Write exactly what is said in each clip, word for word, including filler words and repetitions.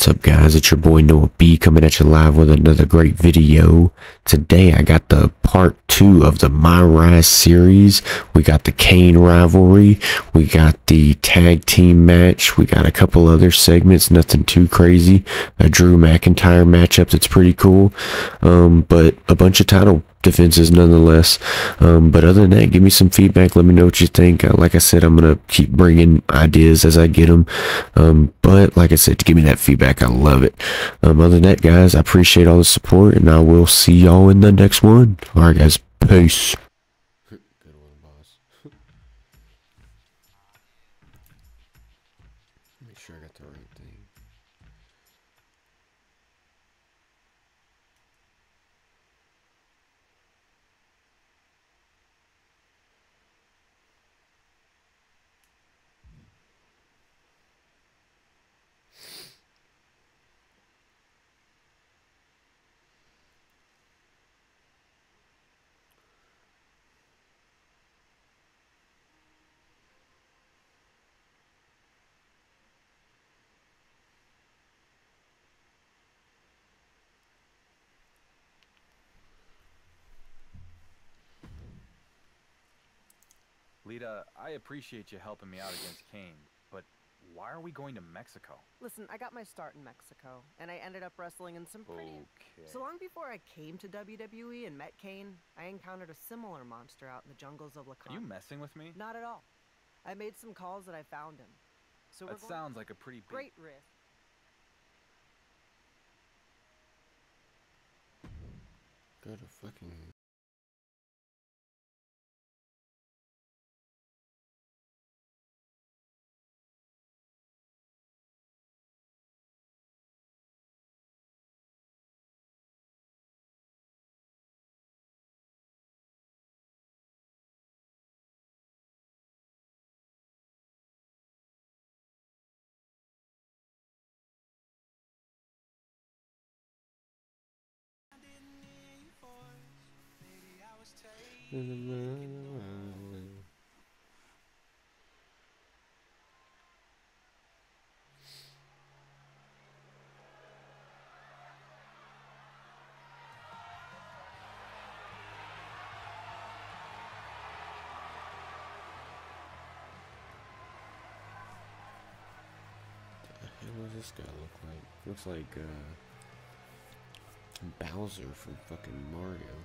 What's up, guys? It's your boy NoahB coming at you live with another great video. Today I got the part two of the My Rise series. We got the Kane rivalry, we got the tag team match, we got a couple other segments, nothing too crazy, a Drew McIntyre matchup that's pretty cool, um, but a bunch of title defenses nonetheless. Um, but other than that, give me some feedback, let me know what you think. Uh, like I said, I'm gonna keep bringing ideas as I get them, um, but like I said, give me that feedback, I love it. Um, other than that, guys, I appreciate all the support, and I will see y'all in the next one. Alright, guys, peace. Good one, boss. Make sure I got the right thing. Lita, I appreciate you helping me out against Kane, but why are we going to Mexico? Listen, I got my start in Mexico, and I ended up wrestling in some pretty... Okay. So long before I came to W W E and met Kane, I encountered a similar monster out in the jungles of Lacan. Are you messing with me? Not at all. I made some calls that I found him. So that we're sounds like a pretty big... Great risk. Go to fucking... What does this guy look like? Looks like uh, Bowser from fucking Mario.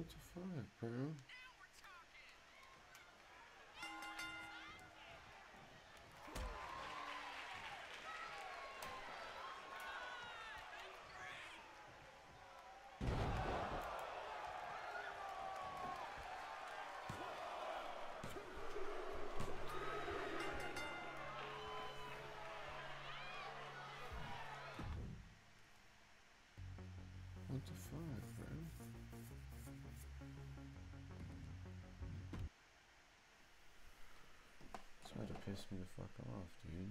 What the fuck, bro? What the fuck, bro? It's about to piss me the fuck off, dude.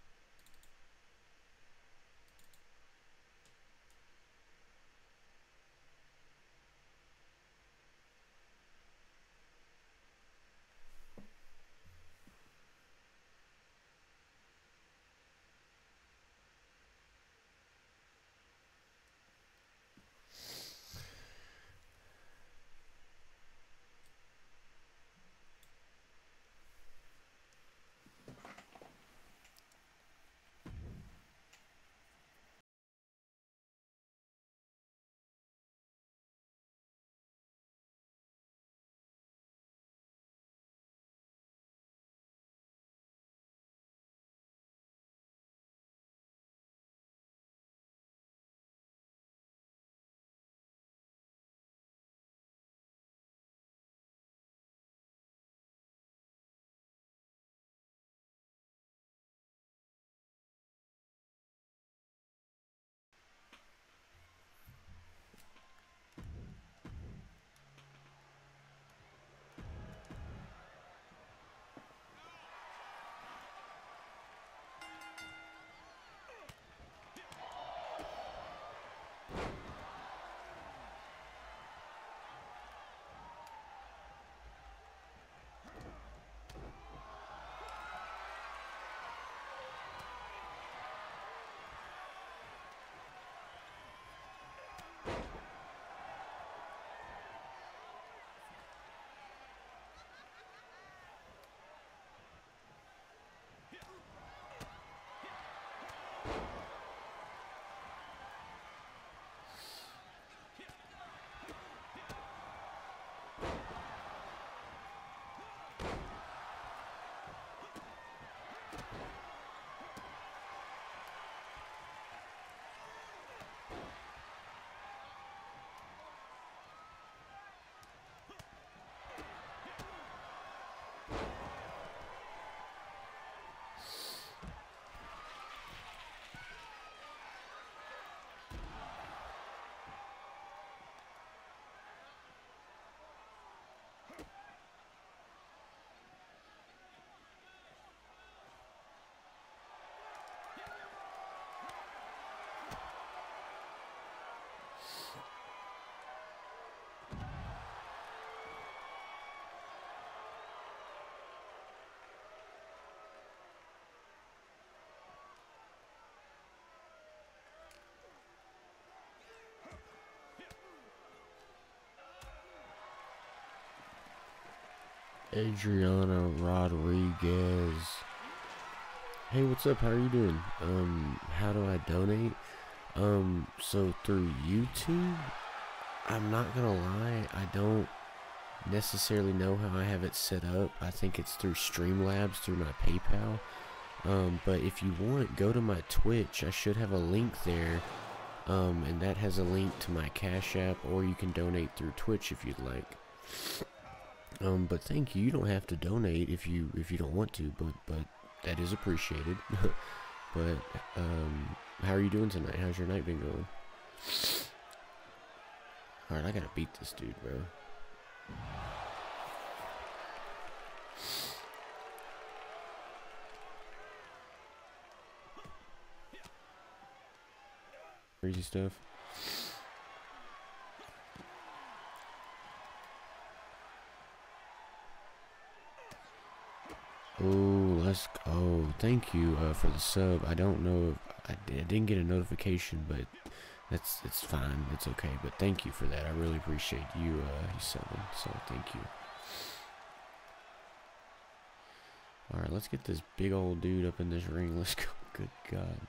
Adriana Rodriguez. Hey, what's up? How are you doing? Um, how do I donate? Um, so through YouTube, I'm not gonna lie, I don't necessarily know how I have it set up. I think it's through Streamlabs, through my PayPal. Um, but if you want, go to my Twitch. I should have a link there. Um, and that has a link to my Cash App, or you can donate through Twitch if you'd like. Um, but thank you. You don't have to donate if you if you don't want to, but but that is appreciated. But um, how are you doing tonight? How's your night been going? All right, I gotta beat this dude, bro. Crazy stuff. Oh, let's go. Thank you uh, for the sub. I don't know if I, I didn't get a notification, but that's it's fine. It's okay. But thank you for that. I really appreciate you uh, you subbing. So thank you. All right, let's get this big old dude up in this ring. Let's go. Good God.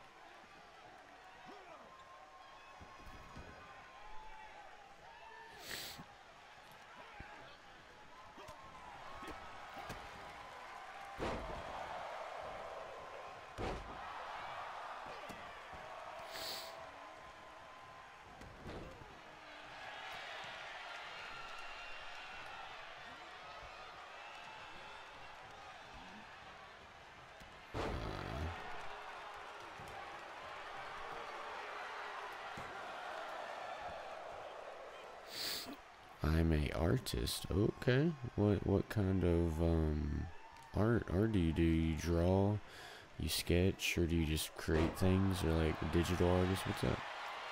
I'm a artist. Okay. What what kind of um art art do you do? You draw? You sketch, or do you just create things, or like a digital artist? What's up?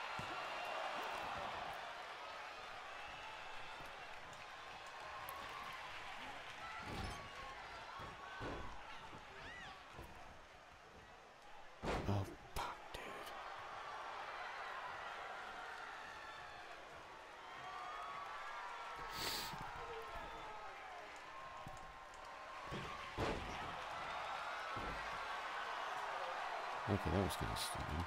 Oh, fuck, dude. Okay, that was kind of stupid.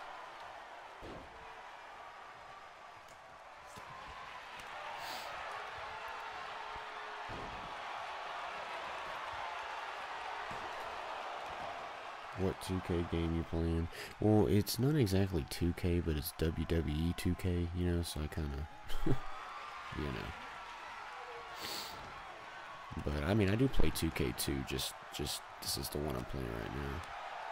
What two K game you playing? Well, it's not exactly two K, but it's W W E two K, you know, so I kind of, you know. But, I mean, I do play two K two, just, just, this is the one I'm playing right now.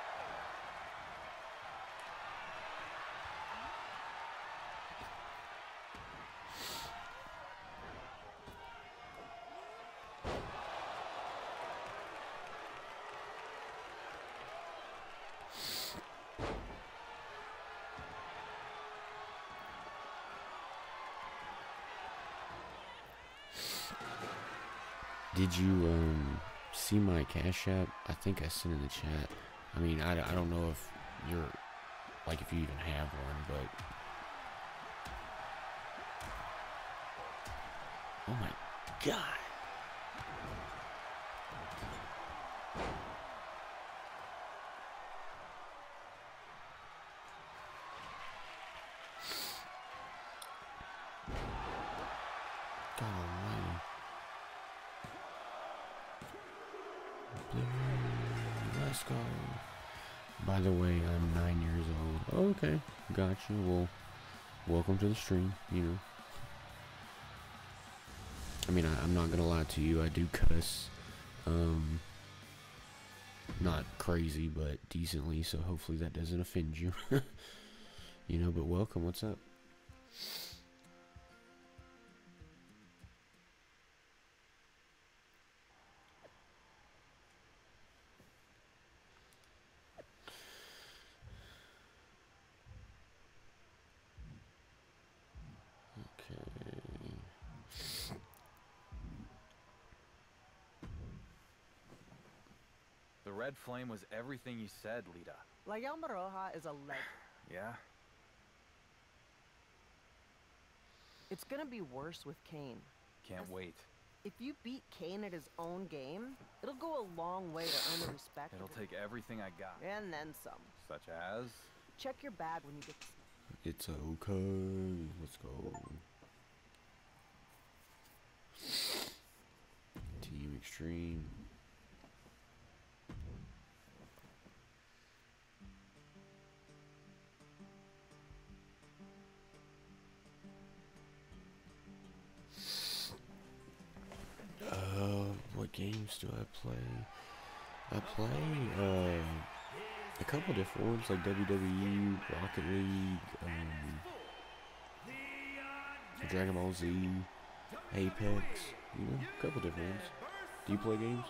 Did you um see my Cash App? I think I sent in the chat. I mean, I, I don't know if you're, like, if you even have one, but... Oh my god! God almighty. Let's go. By the way, I'm nine years old. Okay, gotcha. Well, welcome to the stream, you know. I mean, I, I'm not gonna lie to you, I do cuss. Um, not crazy, but decently, so hopefully that doesn't offend you. You know, but welcome, what's up? The red flame was everything you said, Lita. La Llama Roja is a leg. Yeah? It's gonna be worse with Kane. Can't wait. If you beat Kane at his own game, it'll go a long way to earn the respect. It'll take everything I got. And then some. Such as? Check your bag when you get to... It's okay. Let's go. Team Extreme. Uh, what games do I play? I play uh, a couple different ones like W W E, Rocket League, um, Dragon Ball Z, Apex, you know, a couple different ones. Do you play games?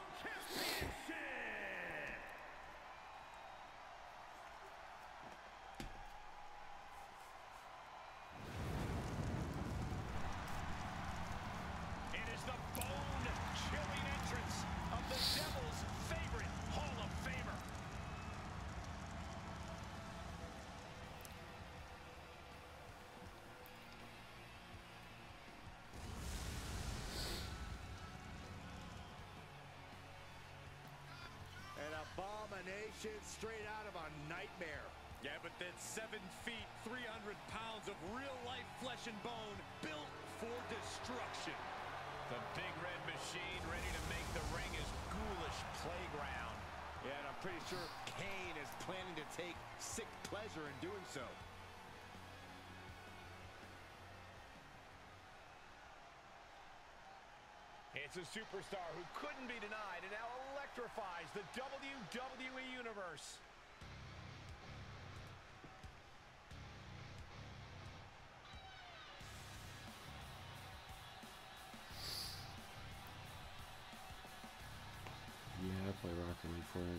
Straight out of a nightmare. Yeah, but then seven feet, three hundred pounds of real-life flesh and bone built for destruction. The big red machine ready to make the ring his ghoulish playground. Yeah, and I'm pretty sure Kane is planning to take sick pleasure in doing so. It's a superstar who couldn't be denied and now electrifies the W W E Universe.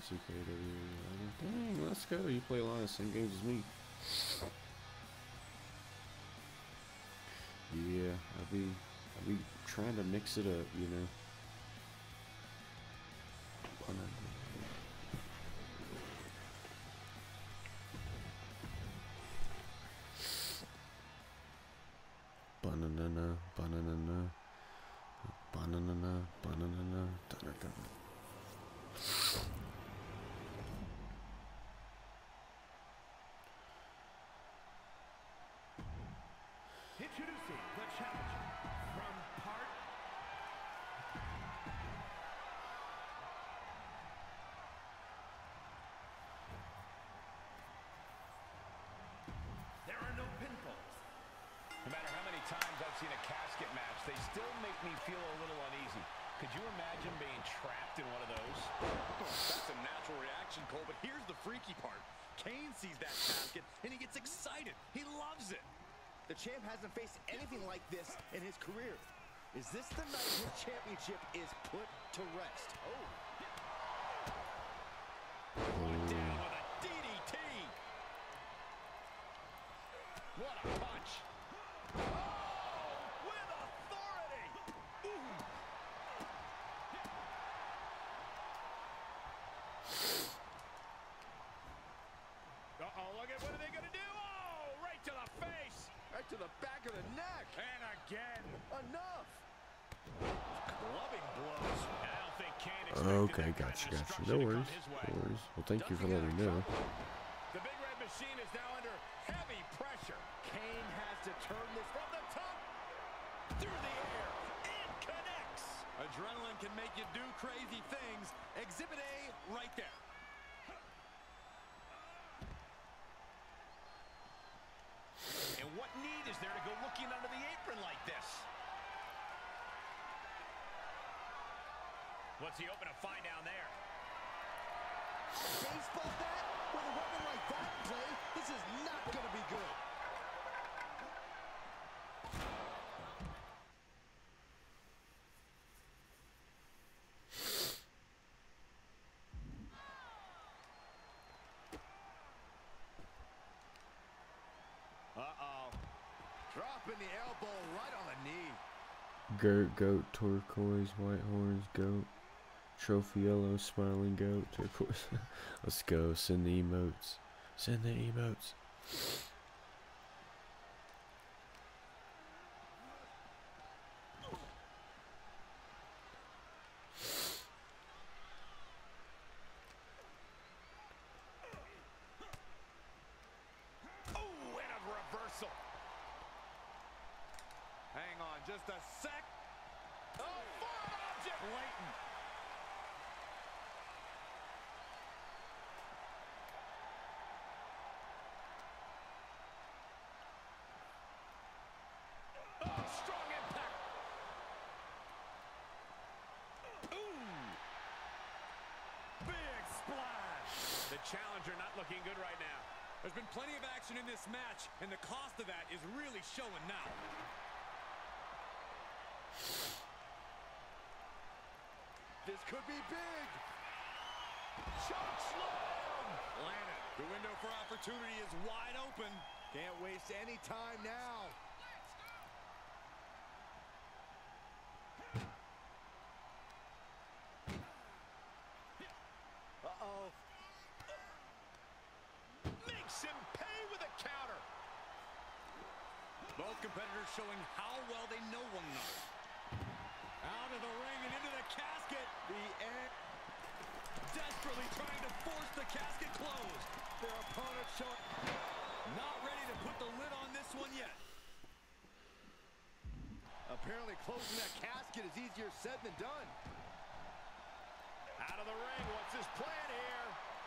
two K W. Dang, let's go. You play a lot of the same games as me. Yeah, I'll be, I'll be trying to mix it up, you know. Banana, banana, banana, banana, banana. Introducing the challenger from part there are no pinfalls. No matter how many times I've seen a casket match, they still make me feel a little uneasy. Could you imagine being trapped in one of those? That's a natural reaction, Cole, but here's the freaky part. Kane sees that casket and he gets excited. He loves it. The champ hasn't faced anything like this in his career. Is this the night his championship is put to rest? Oh. Going down with a D D T. What a punch. Oh, with authority. Ooh. Uh-oh, look at what are they going to do? Oh, right to the face. Right to the back of the neck. And again. Enough. Clubbing blows. I don't think Kane expected Okay, that kind gotcha, of gotcha. destruction No to come worries, his way. no worries. Well, thank you for Doesn't letting me get out know. of trouble. The big red machine is now under heavy pressure. Kane has to turn this From the top, through the air, it connects. Adrenaline can make you do crazy things. Exhibit A right there. And what need is there to go looking under the apron like this? What's he open to find down there? baseball bat with a weapon like that in play. This is not going to be good. Uh-oh. Dropping the elbow right on the knee. Goat, goat, turquoise, white horns, goat, trophy yellow, smiling goat, turquoise. Let's go. Send the emotes. Send the emotes. Oh, and a reversal. Hang on just a sec. Oh, foreign object. Blatant. Oh, strong impact. Ooh. Big splash. The challenger not looking good right now. There's been plenty of action in this match, and the cost of that is really showing now. This could be big. Choke slam! Landed. The window for opportunity is wide open. Can't waste any time now. Uh-oh. Makes him pay with a counter. Both competitors showing how well they know one another. Out of the ring and into the casket. The end. Desperately trying to force the casket closed. Their opponent showing. Not ready to put the lid on this one yet. Apparently closing that casket is easier said than done. Out of the ring. What's his plan here?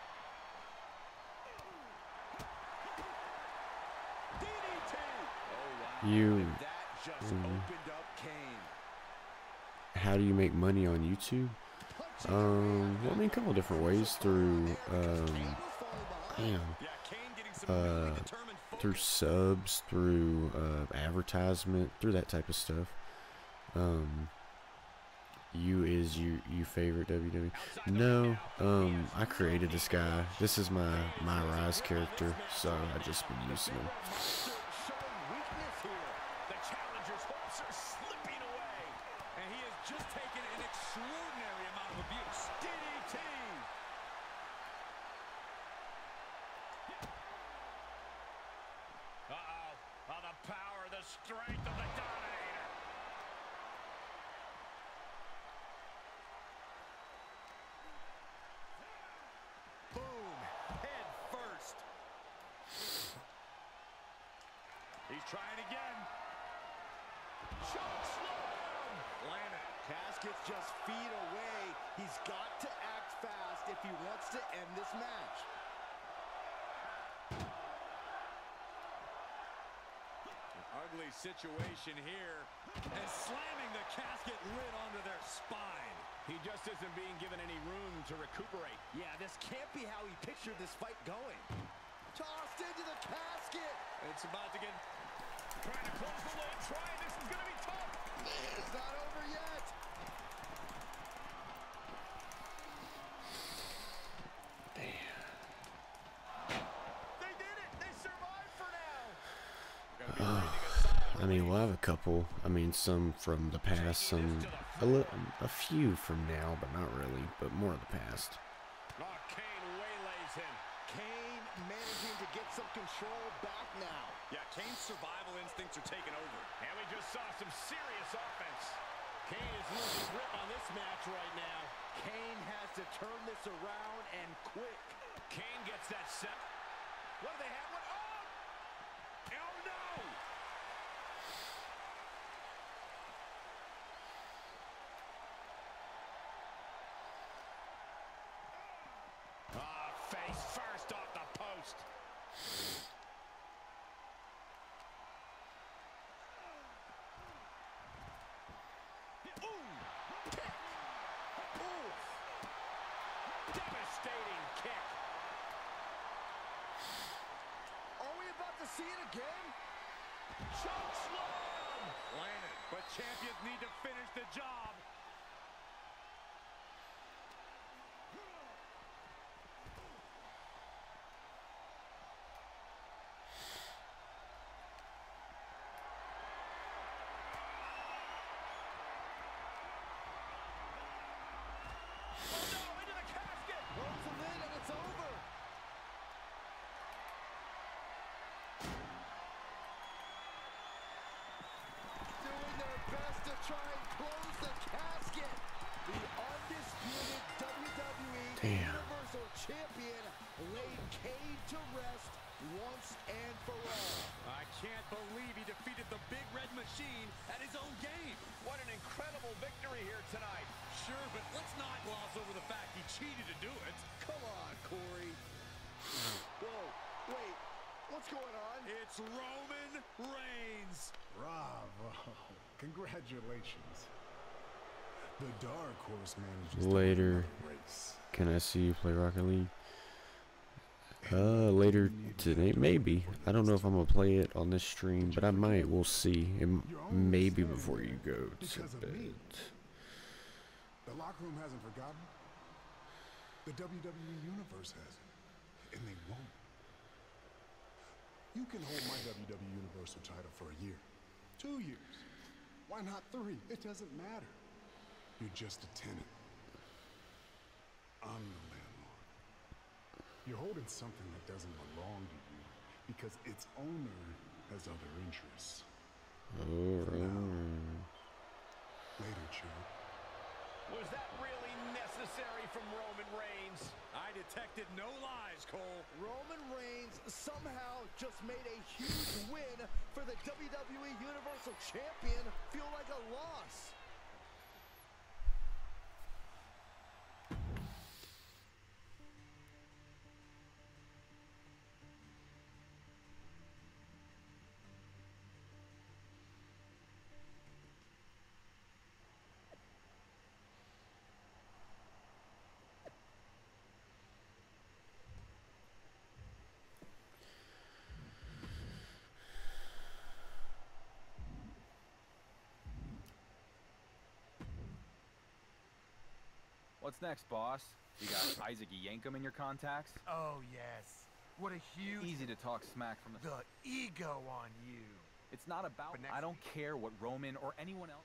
D D T. Oh, wow. You. And that just Mm. opened up Kane. How do you make money on YouTube? Um, well, I mean, a couple different ways. Through, um, damn, Yeah, Kane getting some uh, really determined through focus. subs, through uh, advertisement, through that type of stuff. Um, You is you you favorite W W E? No, um, I created this guy. This is my my Rise character, so I just been using him. Showing weakness here. The challenger's hopes are slipping away. And he has just taken an extraordinary amount of abuse. D D T. Uh-oh. Oh, the power, the strength of the Dominator. Boom. Head first. He's trying again. Choke slam. Landed. Casket's just feet away. He's got to act fast if he wants to end this match. An ugly situation here. And slamming the casket lid onto their spine. He just isn't being given any room to recuperate. Yeah, this can't be how he pictured this fight going. Tossed into the casket. It's about to get... Trying to close the lid. Trying. This is going to be tough. It's not over yet. They did it. They survived for now. I mean, we'll have a couple. I mean, some from the past, some a, li a few from now, but not really. But more of the past. Oh, Kane waylays him. Kane managing to get some control back now. Yeah, Kane's survival instincts are taking over. And we just saw some serious offense. Kane is losing grip on this match right now. Kane has to turn this around and quick. Kane gets that set. What do they have? What? Oh! Oh, no! Ah, face first off the post. Ooh! Kick! Ooh! Devastating kick. Are we about to see it again? Choke slam! Landed. But champions need to finish the job. Oh no, into the casket! Close the lid and it's over. Doing their best to try and close the casket. The undisputed W W E Damn. Universal Champion laid Kane to rest once and for all. I can't believe he defeated the Big Red Machine at his own game. What an incredible victory here tonight. Sure, but let's not gloss over the fact he cheated to do it. Come on, Corey. Whoa, wait, what's going on? It's Roman Reigns. Bravo. Congratulations. The Dark Horse manages Later. to win the race. Can I see you play Rocket League? Uh, later today, maybe. I don't know if I'm gonna play it on this stream, but I might. We'll see. It m maybe before you go to Because of me. bed. The locker room hasn't forgotten. The W W E Universe hasn't. And they won't. You can hold my W W E Universal title for a year. Two years. Why not three? It doesn't matter. You're just a tenant. I'm the landlord. You're holding something that doesn't belong to you because its owner has other interests. Alright. Later, Chuck. Was that really necessary from Roman Reigns? I detected no lies, Cole. Roman Reigns somehow just made a huge win for the W W E Universal Champion feel like a loss. What's next, boss? You got Isaac Yankum in your contacts? Oh, yes. What a huge... Easy to talk smack from the... The ego on you. It's not about... I don't care what Roman or anyone else...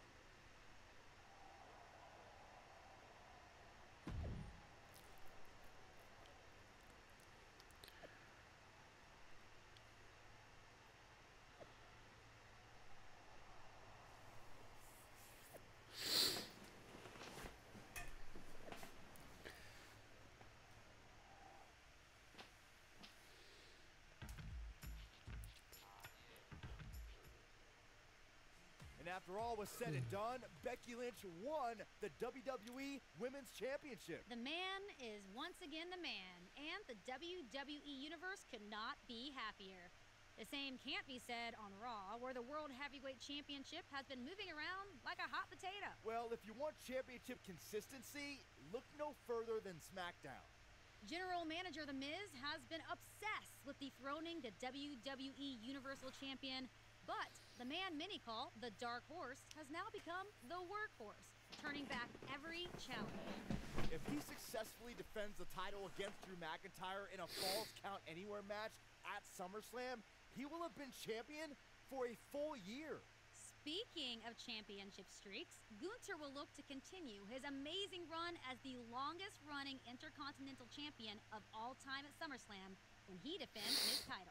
And after all was said and done, Becky Lynch won the W W E Women's Championship. The man is once again the man, and the W W E Universe could not be happier. The same can't be said on Raw, where the World Heavyweight Championship has been moving around like a hot potato. Well, if you want championship consistency, look no further than SmackDown. General Manager The Miz has been obsessed with dethroning the W W E Universal Champion, but the man many call the Dark Horse has now become the Workhorse, turning back every challenge. If he successfully defends the title against Drew McIntyre in a Falls Count Anywhere match at SummerSlam, he will have been champion for a full year. Speaking of championship streaks, Gunther will look to continue his amazing run as the longest-running Intercontinental Champion of all time at SummerSlam when he defends his title.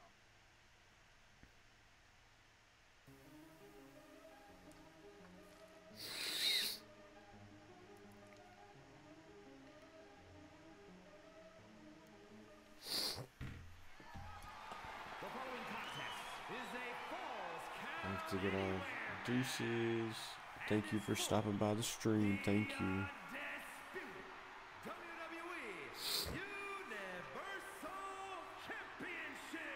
The following contest is a Falls I Count have to get Anywhere. off. Deuces. Thank you for stopping by the stream. Thank you. Undisputed W W E Universal Championship.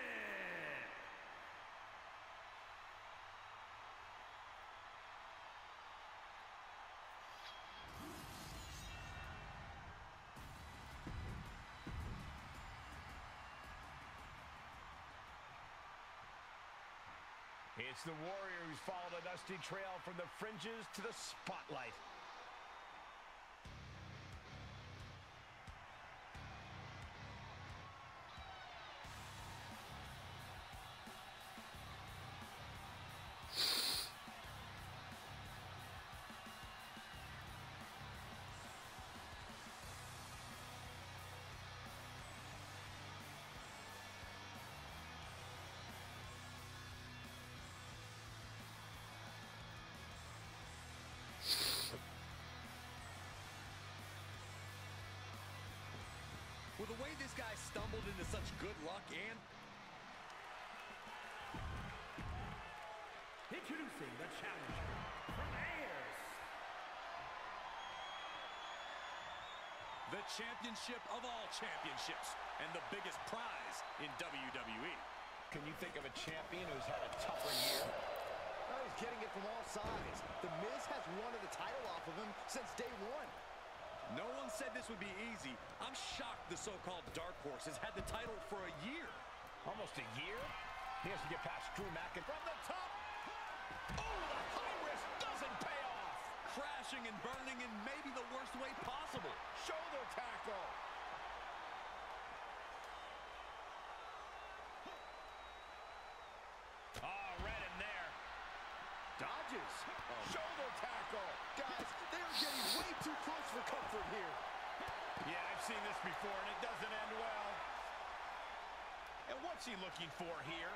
It's the Warrior who's followed a dusty trail from the fringes to the spotlight. With the way this guy stumbled into such good luck and... Introducing the challenger from Ayers. The championship of all championships and the biggest prize in W W E. Can you think of a champion who's had a tougher year? Oh, he's getting it from all sides. The Miz has wanted the title off of him since day one. No one said this would be easy. I'm shocked the so-called Dark Horse has had the title for a year. Almost a year? He has to get past Drew McIntyre. From the top! Oh, the high risk doesn't pay off! Crashing and burning in maybe the worst way possible. Shoulder tackle! Oh, right in there. Dodges. Shoulder tackle! Guys, they're getting way too close for comfort here. Yeah, I've seen this before, and it doesn't end well. And what's he looking for here?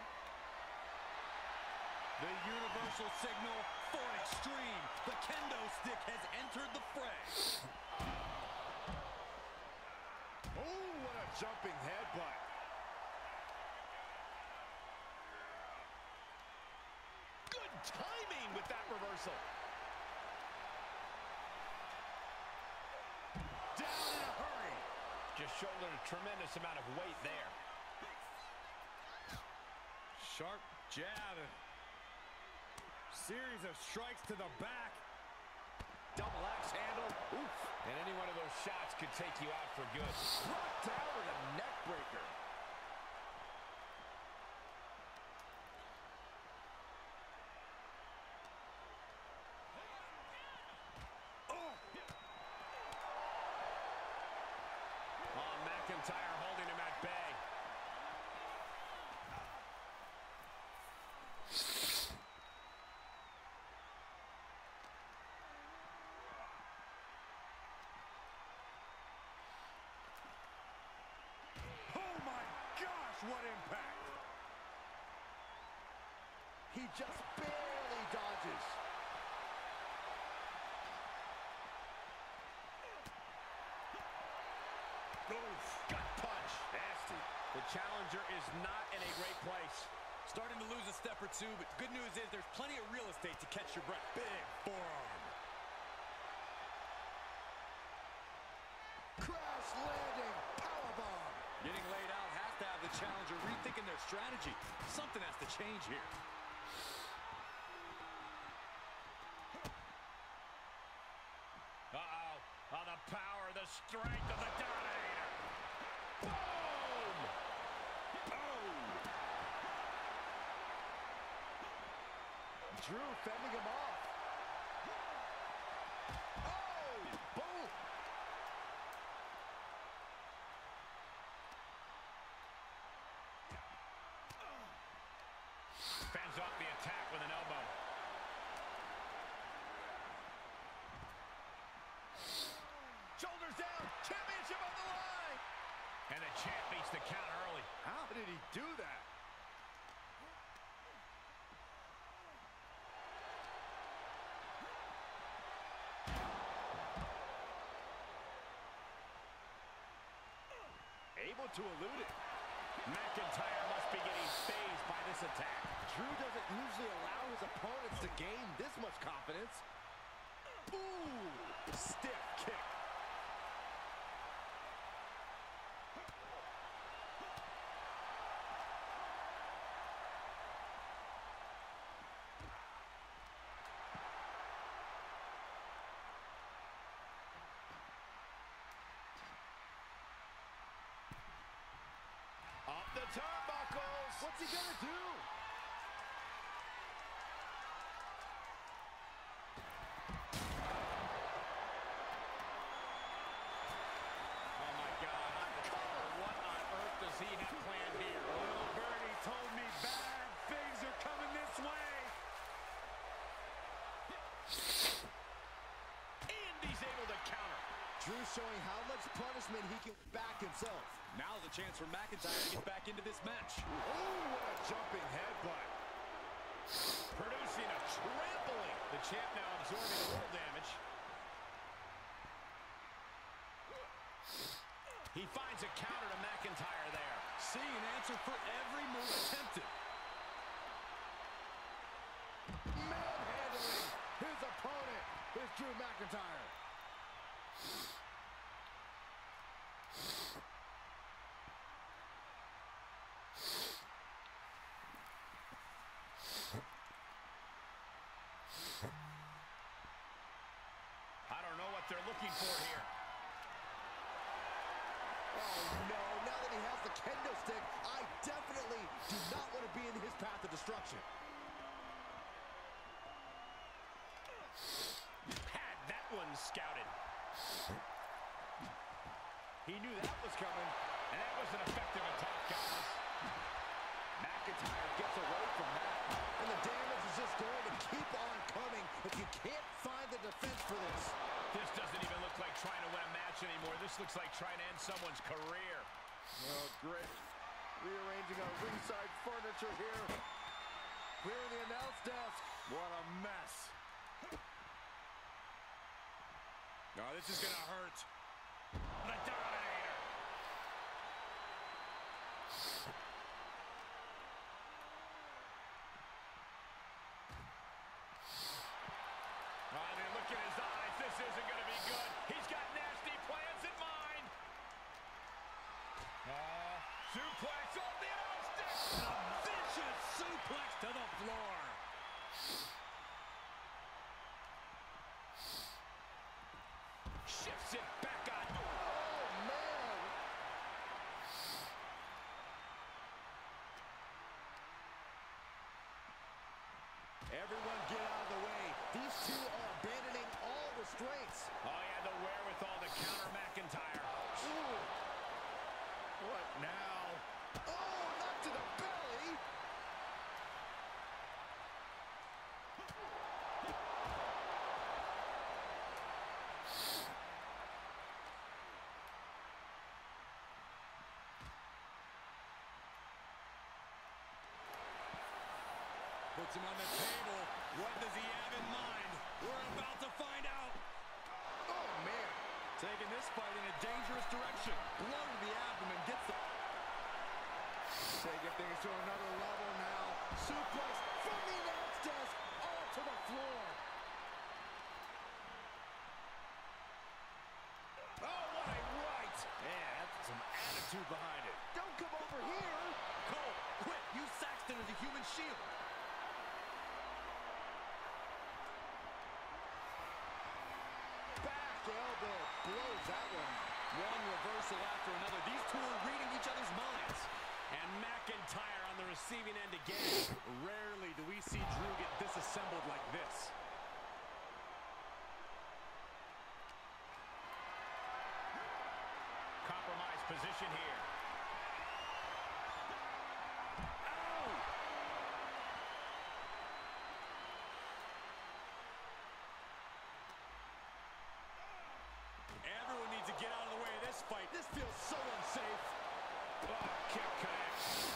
The universal signal for extreme. The kendo stick has entered the fray. Oh, what a jumping headbutt. Good timing with that reversal. Down in a hurry. Just shouldered a tremendous amount of weight there. Sharp jab. Series of strikes to the back. Double axe handle. Oof. And any one of those shots could take you out for good. Brought down with a neck breaker. what impact. He just barely dodges. Oof, gut punch. Nasty. The challenger is not in a great place. Starting to lose a step or two, but good news is there's plenty of real estate to catch your breath. Big forearm. Crash landing powerbomb. Getting laid out has to have the challenger rethinking their strategy. Something has to change here. Uh-oh. Oh, the power, the strength of the Dominator. Boom! Oh! Drew fending him off. Oh! Boom! Fends off the attack with an elbow. Shoulders down. Championship on the line. And the champ beats the count early. How did he do that? Able to elude it. McIntyre must be getting phased by this attack. Drew doesn't usually allow his opponents to gain this much confidence. Ooh, stiff kick. Up the turnbuckles. What's he gonna do? Oh, my God. What on earth does he have planned here? Little birdie told me bad things are coming this way. And he's able to counter. Drew showing how much punishment he can back himself. Now's a chance for McIntyre to get back into this match. Oh, what a jumping headbutt. Producing a trampling. The champ now absorbing a little damage. He finds a counter to McIntyre there. Seeing an answer for every move attempted. Manhandling his opponent is Drew McIntyre. I don't know what they're looking for here. Oh no, now that he has the kendo stick, I definitely do not want to be in his path of destruction. Had that one scouted. He knew that was coming, and that was an effective attack, guys. McIntyre gets away from that, and the damage is just going to keep on coming if you can't find the defense for this. This doesn't even look like trying to win a match anymore. This looks like trying to end someone's career. Oh, great. Rearranging our ringside furniture here. Clearing the announce desk. What a mess. Oh, this is gonna hurt. The Dominator. Oh, I mean, look at his eyes. This isn't going to be good. He's got nasty plans in mind. Uh, suplex on the outside. A vicious suplex to the floor. Shifts it back on. Oh, man. Everyone get out of the way. These two are abandoning all restraints. Oh, he had the wherewithal to counter McIntyre. Ooh. What now? Oh, not to the belly. Puts him on the table. What does he have in mind? We're about to find out. Oh, man. Taking this fight in a dangerous direction. Blow to the abdomen. Gets the... Taking things to another level now. Suplex from the announce desk onto the floor. Oh, what a right. Yeah, that's some attitude behind it. Don't come over here. Cole, quick. Use Saxton as a human shield. Back elbow blows that one. One reversal after another. These two are reading each other's minds. And McIntyre on the receiving end again. Rarely do we see Drew get disassembled like this. Compromised position here. Ow! Everyone needs to get out of the way of this fight. This feels so unsafe. Oh, kick connects.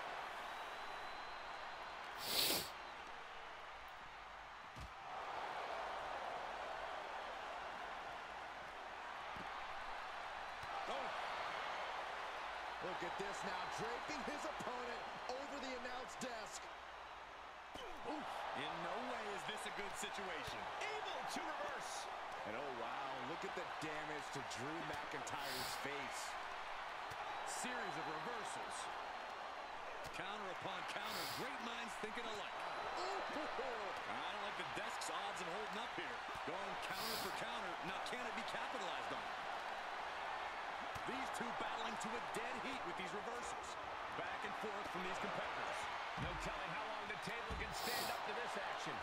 Oh. Look at this now, draping his opponent over the announce desk. Ooh. In no way is this a good situation. Able to reverse. And oh wow, look at the damage to Drew McIntyre's face. Series of reversals. Counter upon counter, great minds thinking alike. Ooh. I don't like the desk's odds of holding up here. Going counter for counter, now can it be capitalized on? These two battling to a dead heat with these reversals. Back and forth from these competitors. No telling how long the table can stand up to this action.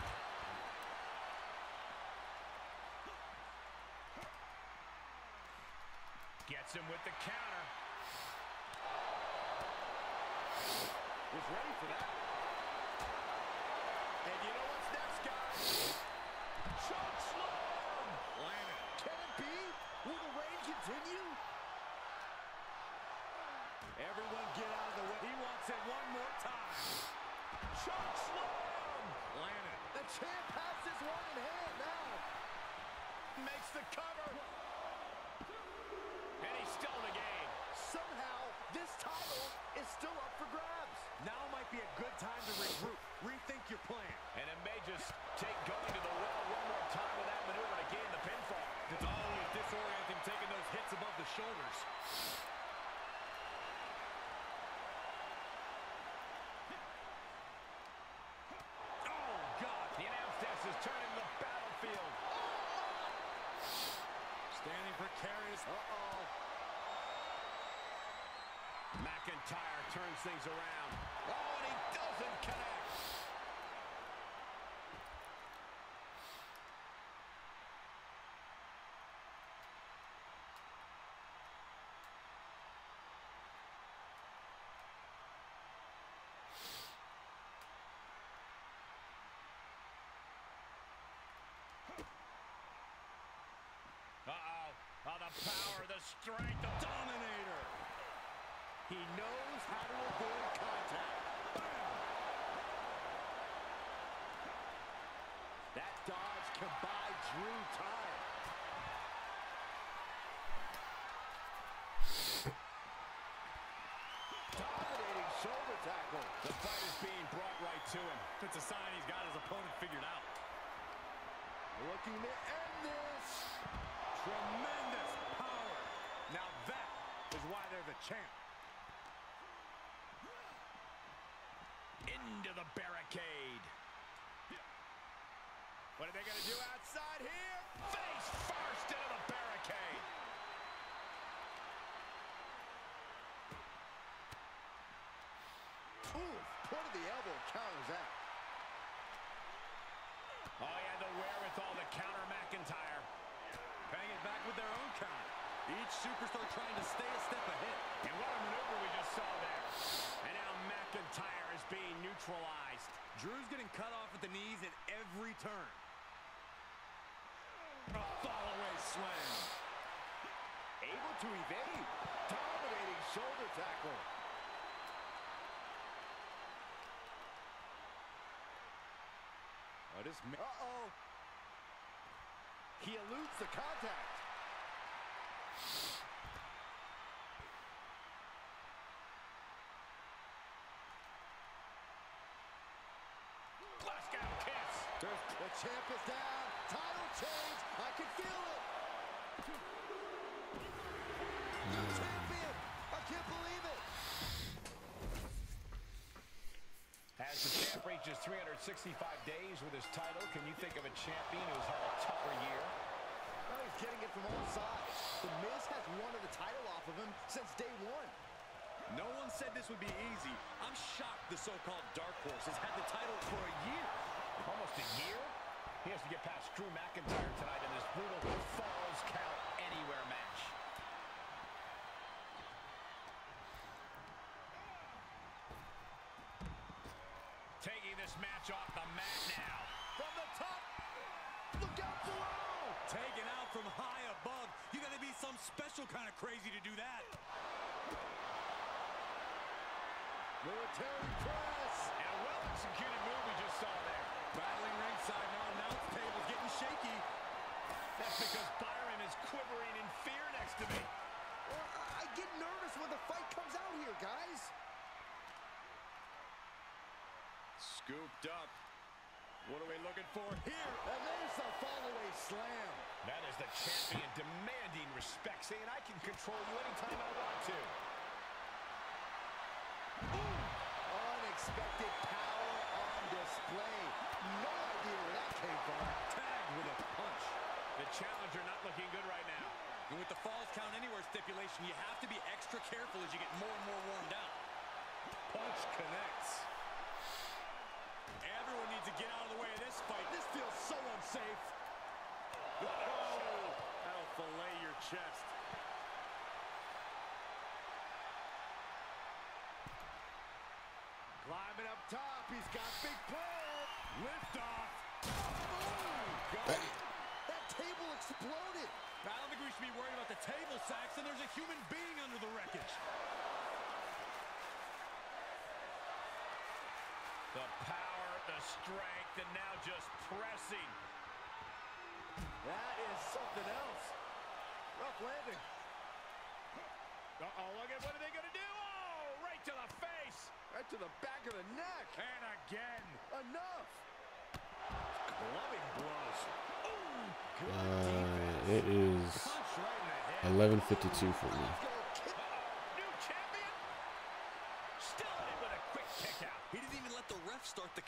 Gets him with the counter. Was ready for that. And you know what's next, guys? Choke slam! Landed. Can it be? Will the reign continue? Everyone get out of the way. He wants it one more time. Choke slam! Landed. The champ has this one in hand now. Makes the cover. And he's still in the game. Somehow, this title is still up for grabs. Now might be a good time to regroup. Rethink your plan. And it may just take going to the well one more time with that maneuver to gain the pinfall. It's always disorienting taking those hits above the shoulders. Oh, God. The announce desk is turning the battlefield. Standing precarious. Uh-oh. McIntyre turns things around. Oh, and he doesn't connect. Uh-oh. Oh, the power, the strength, the Dominator. He knows how to avoid contact. Bam! That dodge can buy Drew time. Dominating shoulder tackle. The fight is being brought right to him. It's a sign he's got his opponent figured out. Looking to end this. Tremendous power. Now that is why they're the champ. Into the barricade. What are they going to do outside here? Face first into the barricade. Ooh, point of the elbow counters that. Oh, he had the wherewithal to counter McIntyre. Paying it back with their own counter. Each superstar trying to stay a step ahead. And what a maneuver we just saw there. And now McIntyre is being neutralized. Drew's getting cut off at the knees at every turn. A fall-away slam. Able to evade. Dominating shoulder tackle. This man. Uh-oh. He eludes the contact. Glasgow kiss. There's, the champ is down. Title change. I can feel it. New champion. I can't believe it. As the champ reaches three hundred sixty-five days with his title, can you think of a champion who's had a tougher year? Well, he's getting it from all sides. The Miz has wanted the title off of him since day one. No one said this would be easy. I'm shocked the so-called Dark Horse has had the title for a year. Almost a year? He has to get past Drew McIntyre tonight in this brutal Falls Count Anywhere match. Taking this match off the mat now. From the top. Look out below. Taken out from high above. You gotta be some special kind of crazy to do that. Military press. And a well-executed move we just saw there. Battling ringside now. Announce table's getting shaky. That's because Byron is quivering in fear next to me. Well, I get nervous when the fight comes out here, guys. Scooped up. What are we looking for here? And there's the fallaway slam. That is the champion demanding respect, saying I can control you anytime I want to. Ooh. Unexpected power on display. No idea where that came from. Tagged with a punch. The challenger not looking good right now. And with the Falls Count Anywhere stipulation, you have to be extra careful as you get more and more worn down. Punch connects. Everyone needs to get out of the way of this fight. This feels so unsafe. Oh, that'll fillet your chest. Climbing up top, he's got big plans. Lift off. Oh, God. That table exploded. I don't think we should be worried about the table, Saxon. There's a human being under the wreckage. The power, the strength, and now just pressing. That is something else. Rough landing. Uh-oh, look at what are they going to do? Oh, right to the face. Right to the back of the neck. And again. Enough. Clubbing blows. Ooh, good Uh, defense. it is Punch right in the head. eleven fifty-two for me. Uh-oh, new champion. Still in it with a quick kick out. He didn't even let the ref start the...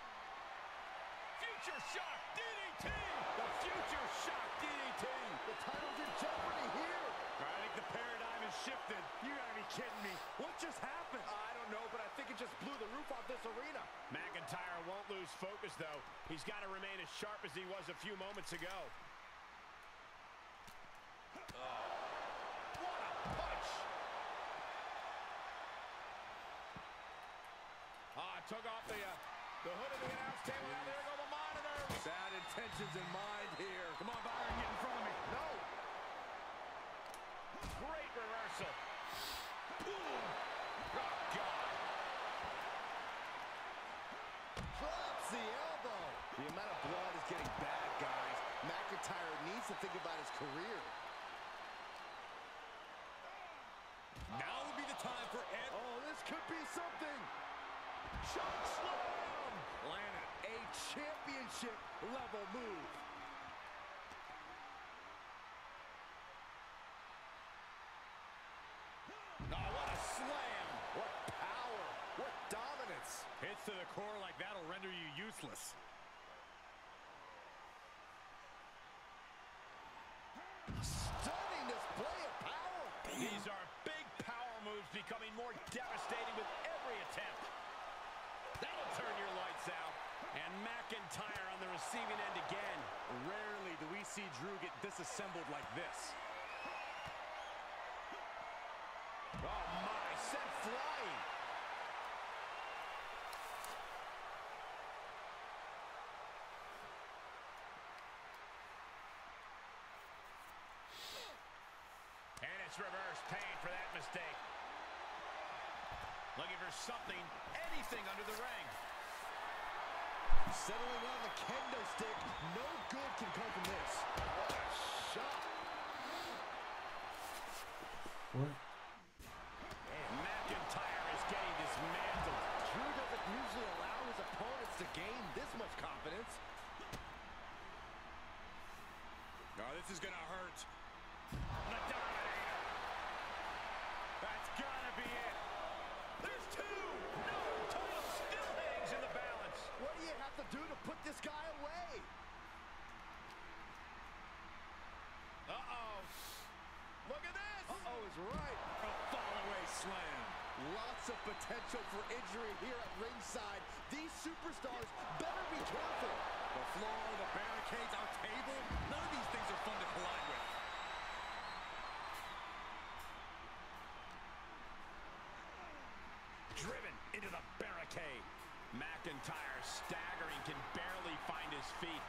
Future shock D D T. The future shock D D T. The title's in jeopardy here. I think the paradigm has shifted. You gotta be kidding me. What just happened? I don't know, but I think it just blew the roof off this arena. McIntyre won't lose focus, though. He's got to remain as sharp as he was a few moments ago. Oh. What a punch! Ah, took off the, uh, the hood of the announce table. Now there go the monitors. Bad intentions in mind here. Come on, Byron, get in front of me. No. Great reversal. Ooh. Oh, God. Drops the elbow. The amount of blood is getting bad, guys. McIntyre needs to think about his career. Now would be the time for Ed. Oh, this could be something. Choke slam. Landed. A championship level move. Oh, what a slam. What power. What dominance. Hits to the core like that'll render you useless. Stunning display of power. These are big power moves becoming more devastating with every attempt. That'll turn your lights out. And McIntyre on the receiving end again. Rarely do we see Drew get disassembled like this. Oh, my. Sent flying. And it's reverse pain for that mistake. Looking for something, anything under the ring. Settling on the kendo stick. No good can come from this. What a shot. What? And McIntyre is getting dismantled. Drew doesn't usually allow his opponents to gain this much confidence. Oh, this is gonna hurt. The Dominator. That's gotta be it. There's two. No, title still hangs in the balance. What do you have to do to put this guy away? Uh-oh. Look at this. Uh-oh is right. A fall-away slam. Lots of potential for injury here at ringside. These superstars better be careful. The floor, the barricades, our table. None of these things are fun to collide with. Driven into the barricade. McIntyre staggering, can barely find his feet.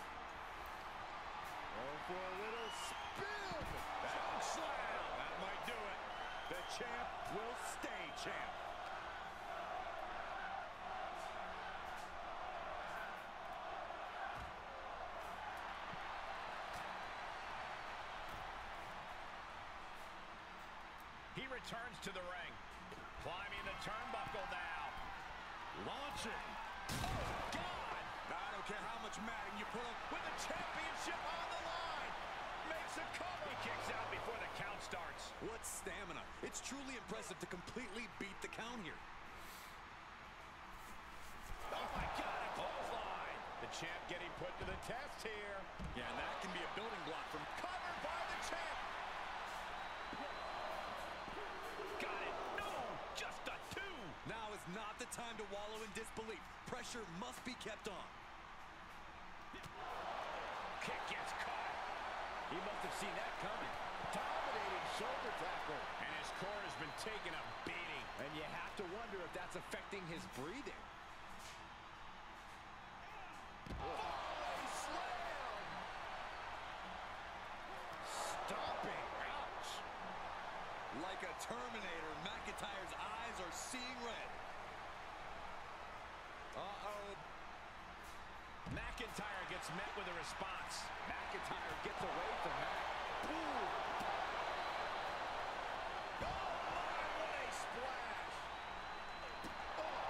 Going for a little spin. Choke slam. That might do it. The champ will stay champ. He returns to the ring. Climbing the turnbuckle now. Launching. Oh, God! I don't care how much matting you pull with the championship on the line. Makes a cover. He kicks out before the count starts. What stamina. It's truly impressive to completely beat the count here. Oh, my God, a clothesline. The champ getting put to the test here. Yeah, and that can be a building block from... Covered by the champ. Got it. No, just a two. Now is not the time to wallow in disbelief. Pressure must be kept on. Kick gets caught. He must have seen that coming. Dominating shoulder tackle. And his core has been taking a beating. And you have to wonder if that's affecting his breathing. Follow slam. Stomping. Ouch. Like a Terminator, McIntyre's eyes are seeing red. Uh-oh. McIntyre gets met with a response. McIntyre gets away from that. Ooh. Oh, my, what a splash. Oh.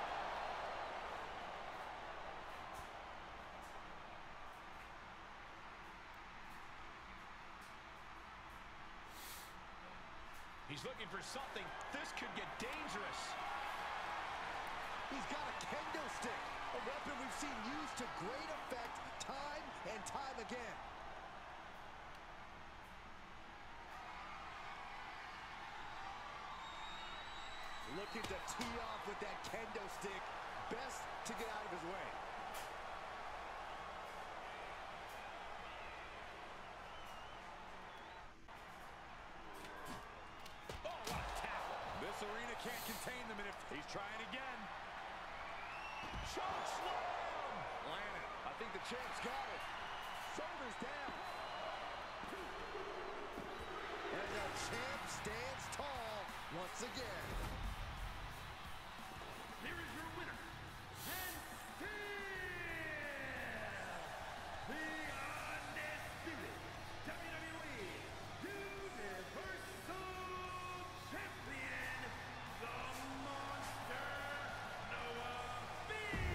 He's looking for something. This could get dangerous. He's got a kendo stick, a weapon we've seen used to great effect time and time again. Looking to tee off with that kendo stick. Best to get out of his way. Oh, what a tackle. This arena can't contain the minute. He's trying again. Choke slam. Landed. I think the champ's got it. Shoulders down. And the champ stands tall once again. Here is your winner, and still the undisputed W W E Universal Champion, the Monster, NoahB.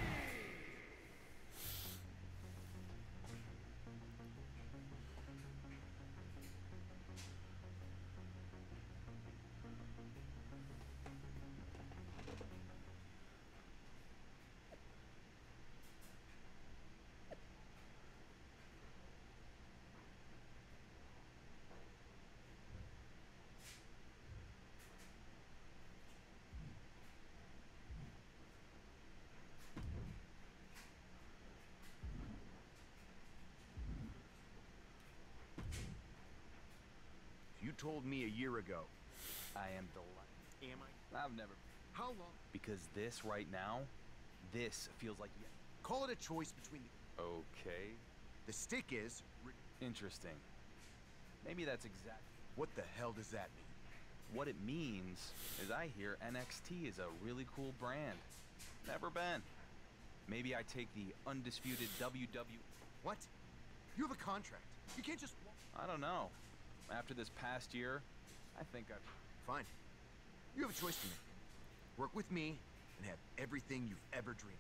You told me a year ago. I am delighted. Am I? I've never. How long? Because this right now, this feels like. Call it a choice between the... Okay. The stick is... Interesting. Maybe that's exact. What the hell does that mean? What it means is I hear N X T is a really cool brand. Never been. Maybe I take the undisputed W W E. What? You have a contract. You can't just... I don't know. After this past year, I think I... Fine. You have a choice to make. Work with me and have everything you've ever dreamed.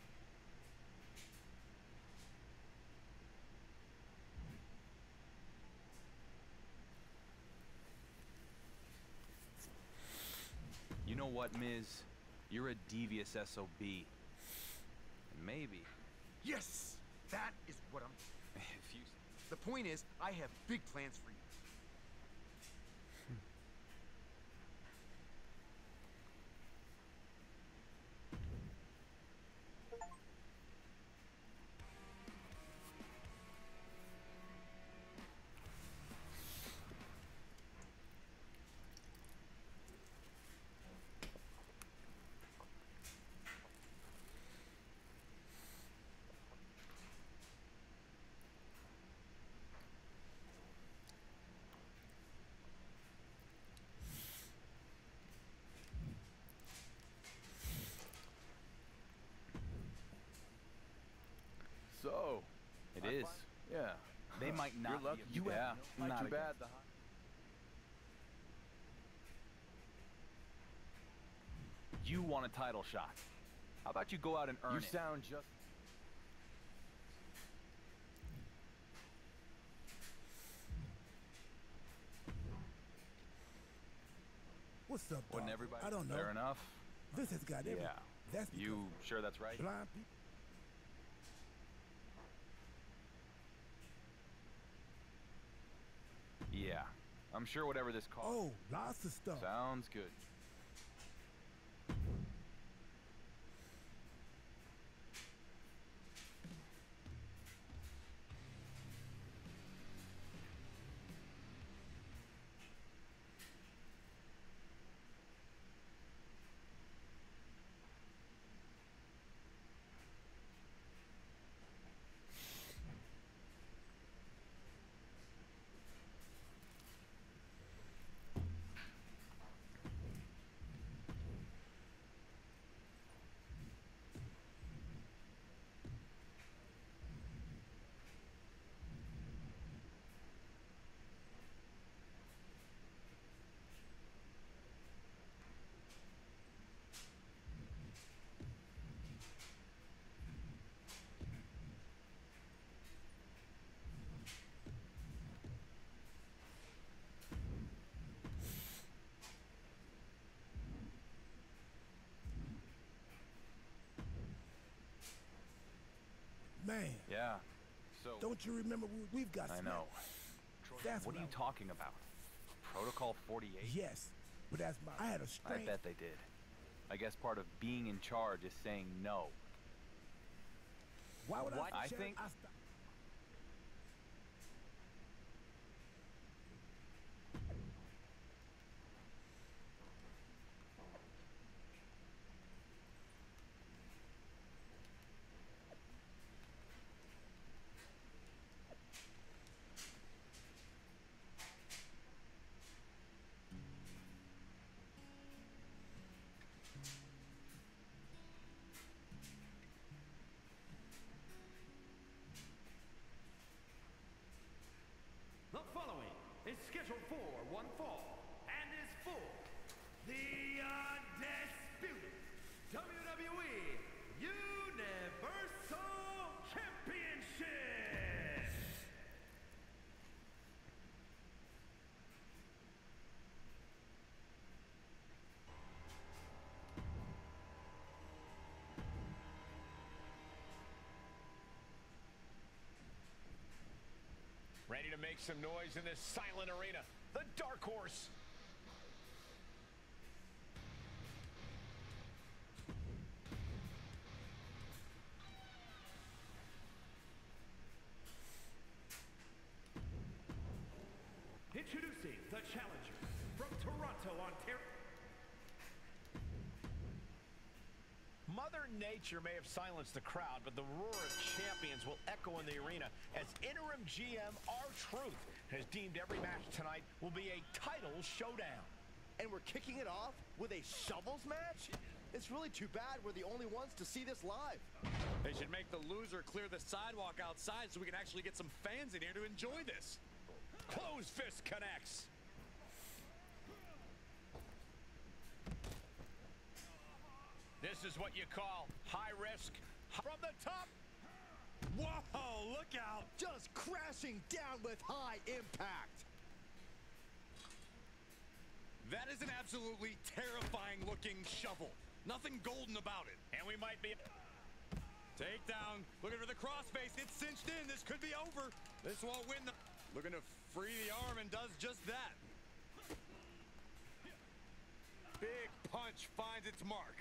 You know what, Miz? You're a devious S O B. And maybe... Yes! That is what I'm... if you... The point is, I have big plans for you. So, it is. Yeah. They might not. You're lucky. Be you yeah. Not, not too bad. The you want a title shot? How about you go out and earn you it? You sound just. What's up, Wouldn't dog? everybody? I don't know. Fair enough. This has got everything. Yeah. That's you sure that's right? Blind people. Yeah, I'm sure whatever this costs. Oh, lots of stuff. Sounds good. Man. Yeah. So. Don't you remember we, we've got? I know. That's what, what are you I talking about? Protocol forty-eight? Yes, but that's my. I had a strange. I bet they did. I guess part of being in charge is saying no. Why would what? I? I think. I The following is scheduled for one fall and is for the undisputed W W E Universal Championship. Ready to make some noise in this silent arena. The Dark Horse. Introducing the challenger from Toronto, Ontario. Mother Nature may have silenced the crowd, but the roar of champions will echo in the arena as interim G M R-Truth has deemed every match tonight will be a title showdown. And we're kicking it off with a shovels match? It's really too bad we're the only ones to see this live. They should make the loser clear the sidewalk outside so we can actually get some fans in here to enjoy this. Closed fist connects. This is what you call high risk. From the top. Whoa, look out. Just crashing down with high impact. That is an absolutely terrifying looking shovel. Nothing golden about it. And we might be... Takedown. Looking for the crossface. It's cinched in. This could be over. This won't win the... Looking to free the arm and does just that. Big punch finds its mark.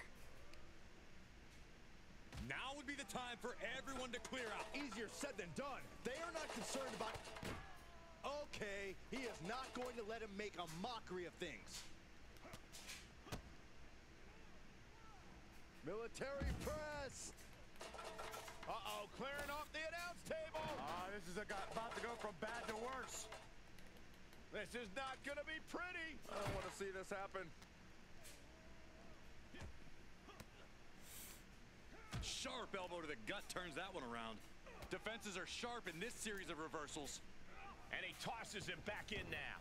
Now would be the time for everyone to clear out. Easier said than done. They are not concerned about... Okay, he is not going to let him make a mockery of things. Military press. Uh-oh, clearing off the announce table. Ah, uh, this is a, about to go from bad to worse. This is not going to be pretty. I don't want to see this happen. Sharp elbow to the gut turns that one around. Defenses are sharp in this series of reversals. And he tosses him back in now.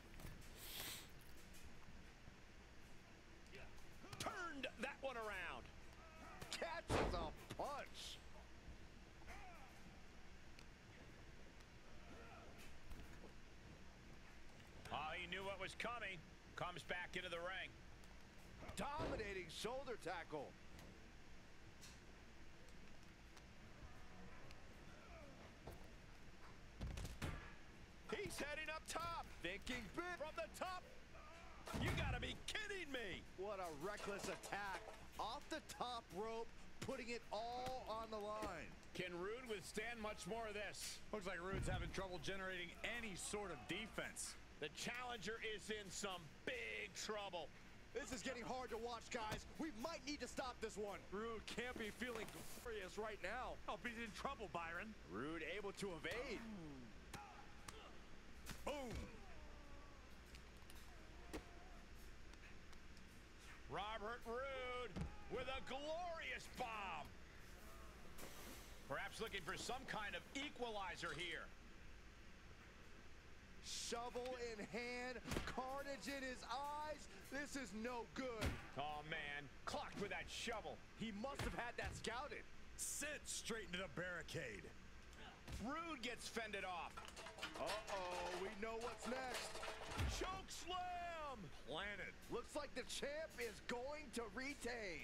Turned that one around. Catches a punch. Oh, he knew what was coming. Comes back into the ring. Dominating shoulder tackle. He's heading up top. Thinking big From the top. You gotta be kidding me. What a reckless attack. Off the top rope, putting it all on the line. Can Rude withstand much more of this? Looks like Rude's having trouble generating any sort of defense. The challenger is in some big trouble. This is getting hard to watch, guys. We might need to stop this one. Rude can't be feeling glorious right now. Oh, he's in trouble, Byron. Rude able to evade. Boom. Robert Roode with a glorious bomb. Perhaps looking for some kind of equalizer here. Shovel in hand, carnage in his eyes. This is no good. Oh, man. Clocked with that shovel. He must have had that scouted. Sent straight into the barricade. Rude gets fended off. Uh-oh, we know what's next. Choke slam. Planted. Looks like the champ is going to retain.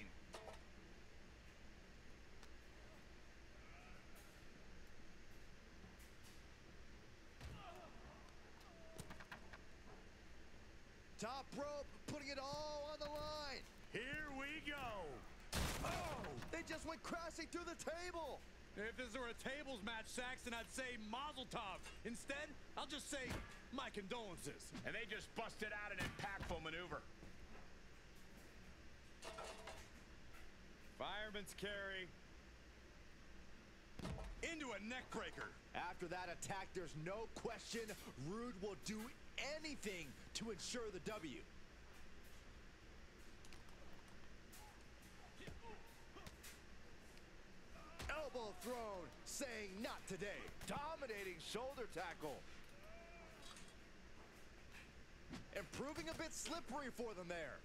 Top rope, putting it all on the line. Here we go. Oh, they just went crashing through the table. If this were a tables match, Saxton, I'd say Mazel Tov. Instead, I'll just say my condolences. And they just busted out an impactful maneuver. Fireman's carry. Into a neck breaker. After that attack, there's no question Rude will do anything to ensure the W. Elbow thrown, saying not today. Dominating shoulder tackle. And proving a bit slippery for them there.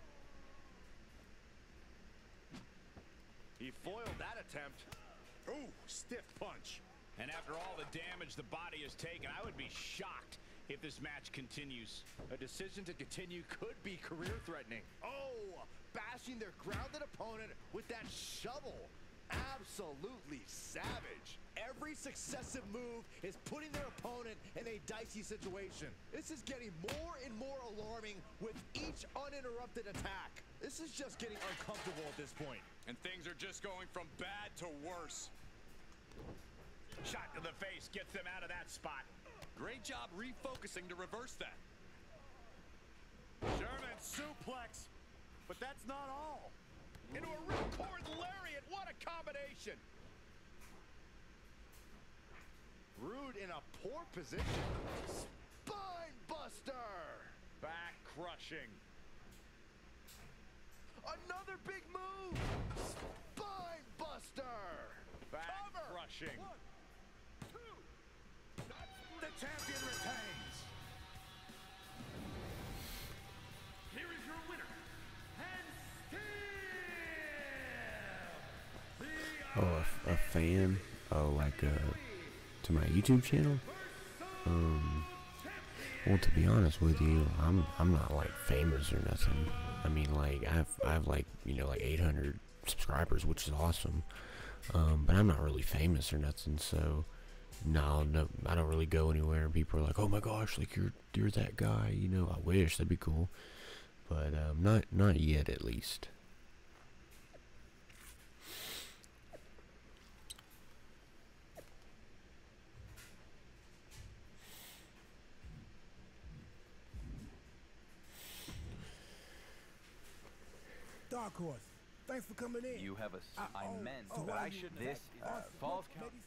He foiled that attempt. Ooh, stiff punch. And after all the damage the body has taken, I would be shocked if this match continues. A decision to continue could be career-threatening. Oh, bashing their grounded opponent with that shovel. Absolutely savage. Every successive move is putting their opponent in a dicey situation. This is getting more and more alarming with each uninterrupted attack. This is just getting uncomfortable at this point. And things are just going from bad to worse. Shot to the face gets them out of that spot. Great job refocusing to reverse that. German suplex. But that's not all. Into a ripcord lariat. What a combination. Rude in a poor position. Spine buster. Back crushing. Another big move. Spine buster. Back Cover. crushing. One, two. The champion retains. Here is your winner, and still the Oh, a, a fan? Oh, like, uh, to my YouTube channel? Um, well, to be honest with you, I'm, I'm not, like, famous or nothing. I mean, like, I've, I've, like, you know, like, eight hundred subscribers, which is awesome. Um, but I'm not really famous or nothing, so, no, no, I don't really go anywhere, and people are like, oh my gosh, like, you're, you're that guy, you know, I wish, that'd be cool. But, um, not, not yet, at least. Dark Horse, thanks for coming in. You have a. s- I- I oh, meant oh, that why I you- should. that- This uh, awesome. falls Maybe- count.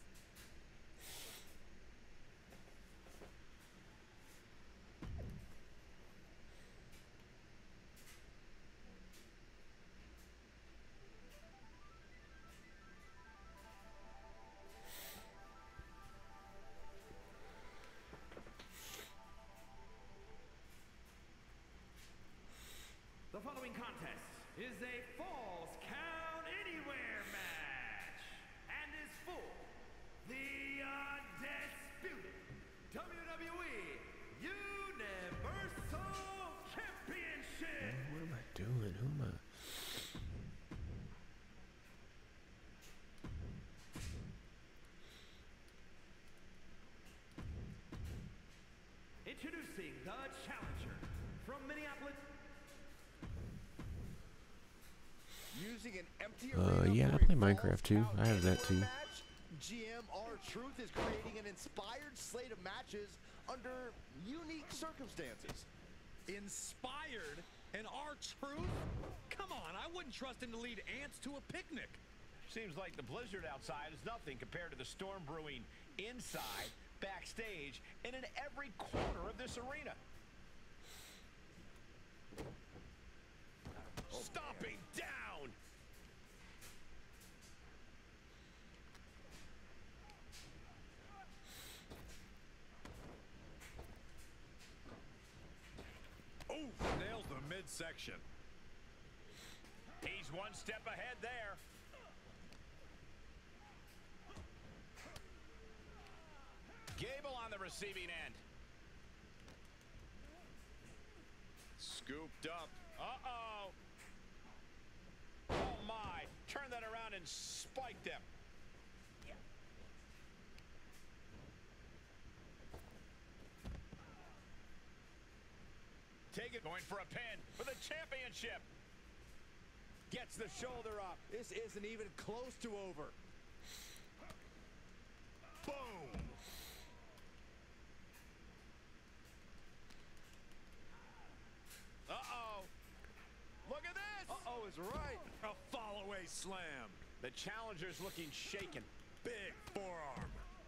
The following contest is a Falls Count Anywhere match and is for the undisputed W W E Universal Championship. What am I doing? Who am I? Introducing the challenger from Minneapolis. Using an empty Uh, arena yeah, for I a play Falls Minecraft too. Count I have that Anywhere too. match, G M R-Truth is creating an inspired slate of matches under unique circumstances. Inspired? And R-Truth? Come on, I wouldn't trust him to lead ants to a picnic. Seems like the blizzard outside is nothing compared to the storm brewing inside, backstage, and in every corner of this arena. Stomping down. Ooh, nails the midsection. He's one step ahead there. Gable on the receiving end. Scooped up. Uh-oh. Oh, my. Turn that around and spiked him. Take it, going for a pin for the championship. Gets the shoulder up. This isn't even close to over. Boom. Uh-oh. Look at this. Uh-oh is right. A fall-away slam. The challenger's looking shaken. Big forearm.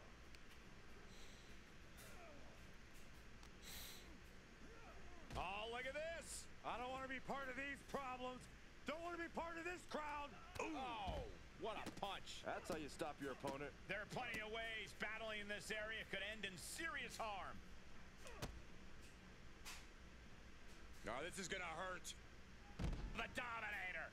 Oh, look at this. I don't want to be part of these problems. Don't want to be part of this crowd. Ooh. Oh, what a punch. That's how you stop your opponent. There are plenty of ways battling in this area could end in serious harm. Oh, this is going to hurt. The Dominator.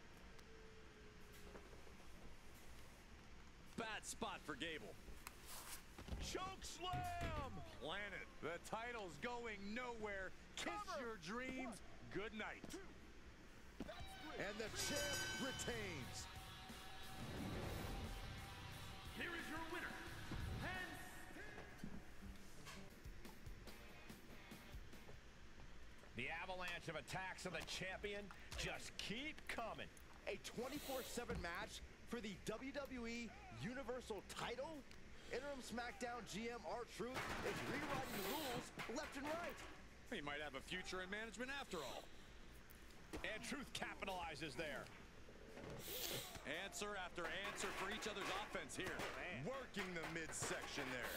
Bad spot for Gable. Choke slam. Planet. The title's going nowhere. Kiss your dreams. Good night. And the champ retains. Here is your winner, and The avalanche of attacks on the champion just keep coming. A twenty-four seven match for the W W E Universal title? Interim SmackDown G M R-Truth is rewriting the rules left and right. He might have a future in management after all. And Truth capitalizes there. Answer after answer for each other's offense here. Man. Working the midsection there.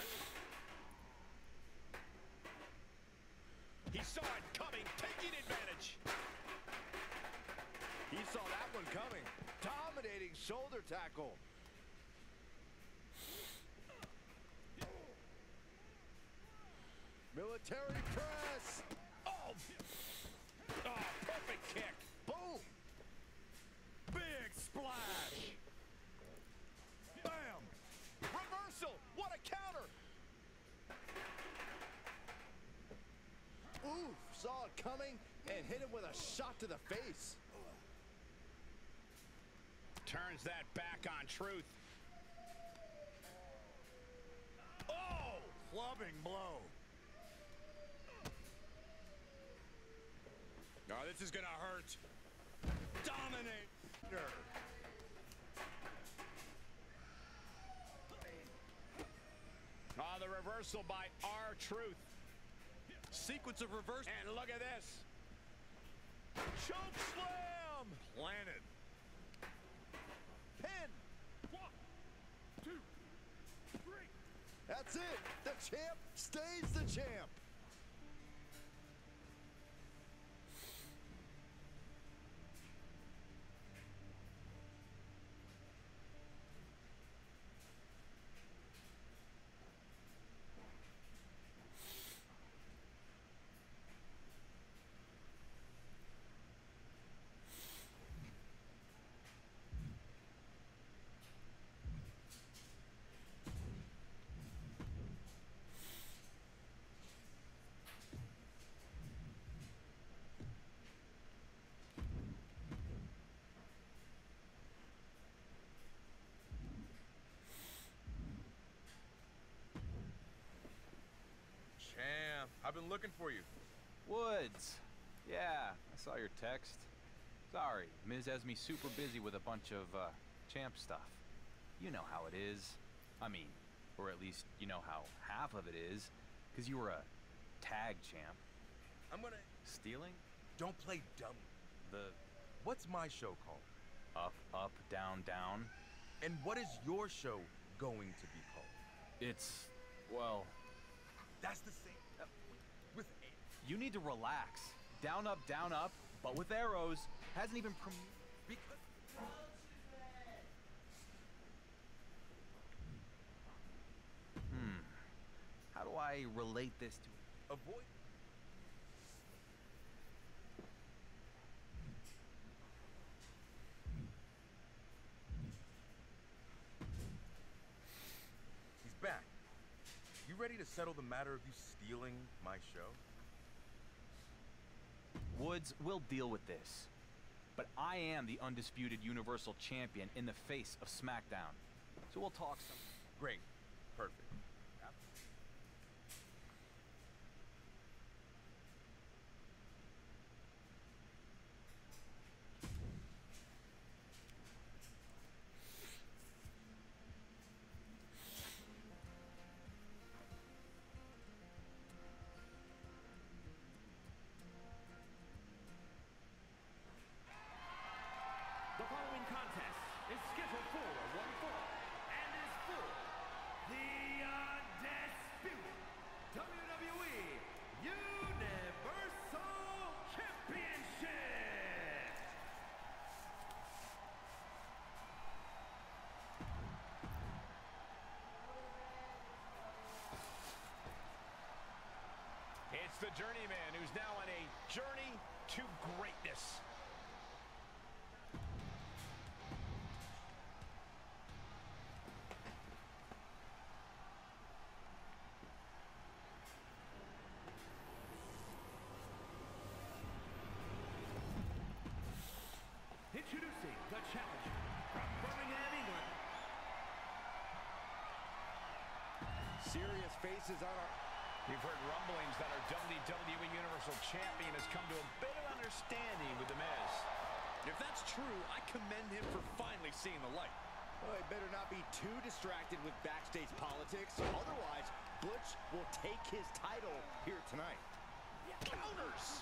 He saw it coming, taking advantage. He saw that one coming. Dominating shoulder tackle. Military press. Oh, oh, perfect kick. Boom. Big splash. Bam. Reversal. What a counter. Oof, saw it coming and hit him with a shot to the face. Turns that back on Truth. Oh, clubbing blow. Oh, this is gonna hurt. Dominator. Oh, the reversal by R Truth. Sequence of reverse. And look at this. Choke slam. Planted. Pin. One, two, three. That's it. The champ stays the champ. Champ, I've been looking for you. Woods. Yeah, I saw your text. Sorry, Miz has me super busy with a bunch of, uh, champ stuff. You know how it is. I mean, or at least you know how half of it is, because you were a tag champ. I'm gonna... Stealing? Don't play dumb. The... What's my show called? Up, up, down, down. And what is your show going to be called? It's... well... That's the same... Uh, with... You need to relax. Down, up, down, up, but with arrows. Hasn't even premiered... Because... Hmm. How do I relate this to... Avoid... He's back. You ready to settle the matter of you stealing my show? Woods, we'll deal with this. But I am the undisputed Universal Champion in the face of SmackDown. So we'll talk some. Great. Perfect. The following contest is scheduled for one fall and is for the undisputed W W E Universal Championship. It's the journeyman who's now on a journey to greatness. Introducing the challenger from Birmingham, England. Serious faces on our... You've heard rumblings that our W W E Universal Champion has come to a bit of understanding with The Miz. If that's true, I commend him for finally seeing the light. Well, he better not be too distracted with backstage politics. Otherwise, Butch will take his title here tonight. Counters!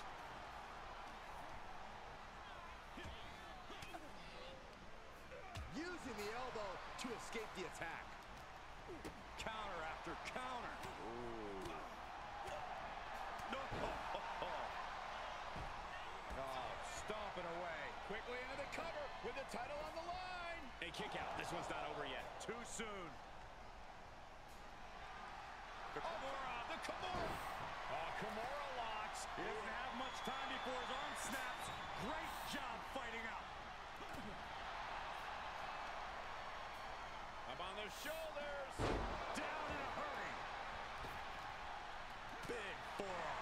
Using the elbow to escape the attack. Counter after counter. Ooh. No. Oh, stomping away. Quickly into the cover with the title on the line. A kick out. This one's not over yet. Too soon. The Kimura. The Kimura. Oh, Kimura locks. He doesn't have much time before his arm snaps. Great job fighting out. Up on the shoulders. Down in a hurry. Big forearm.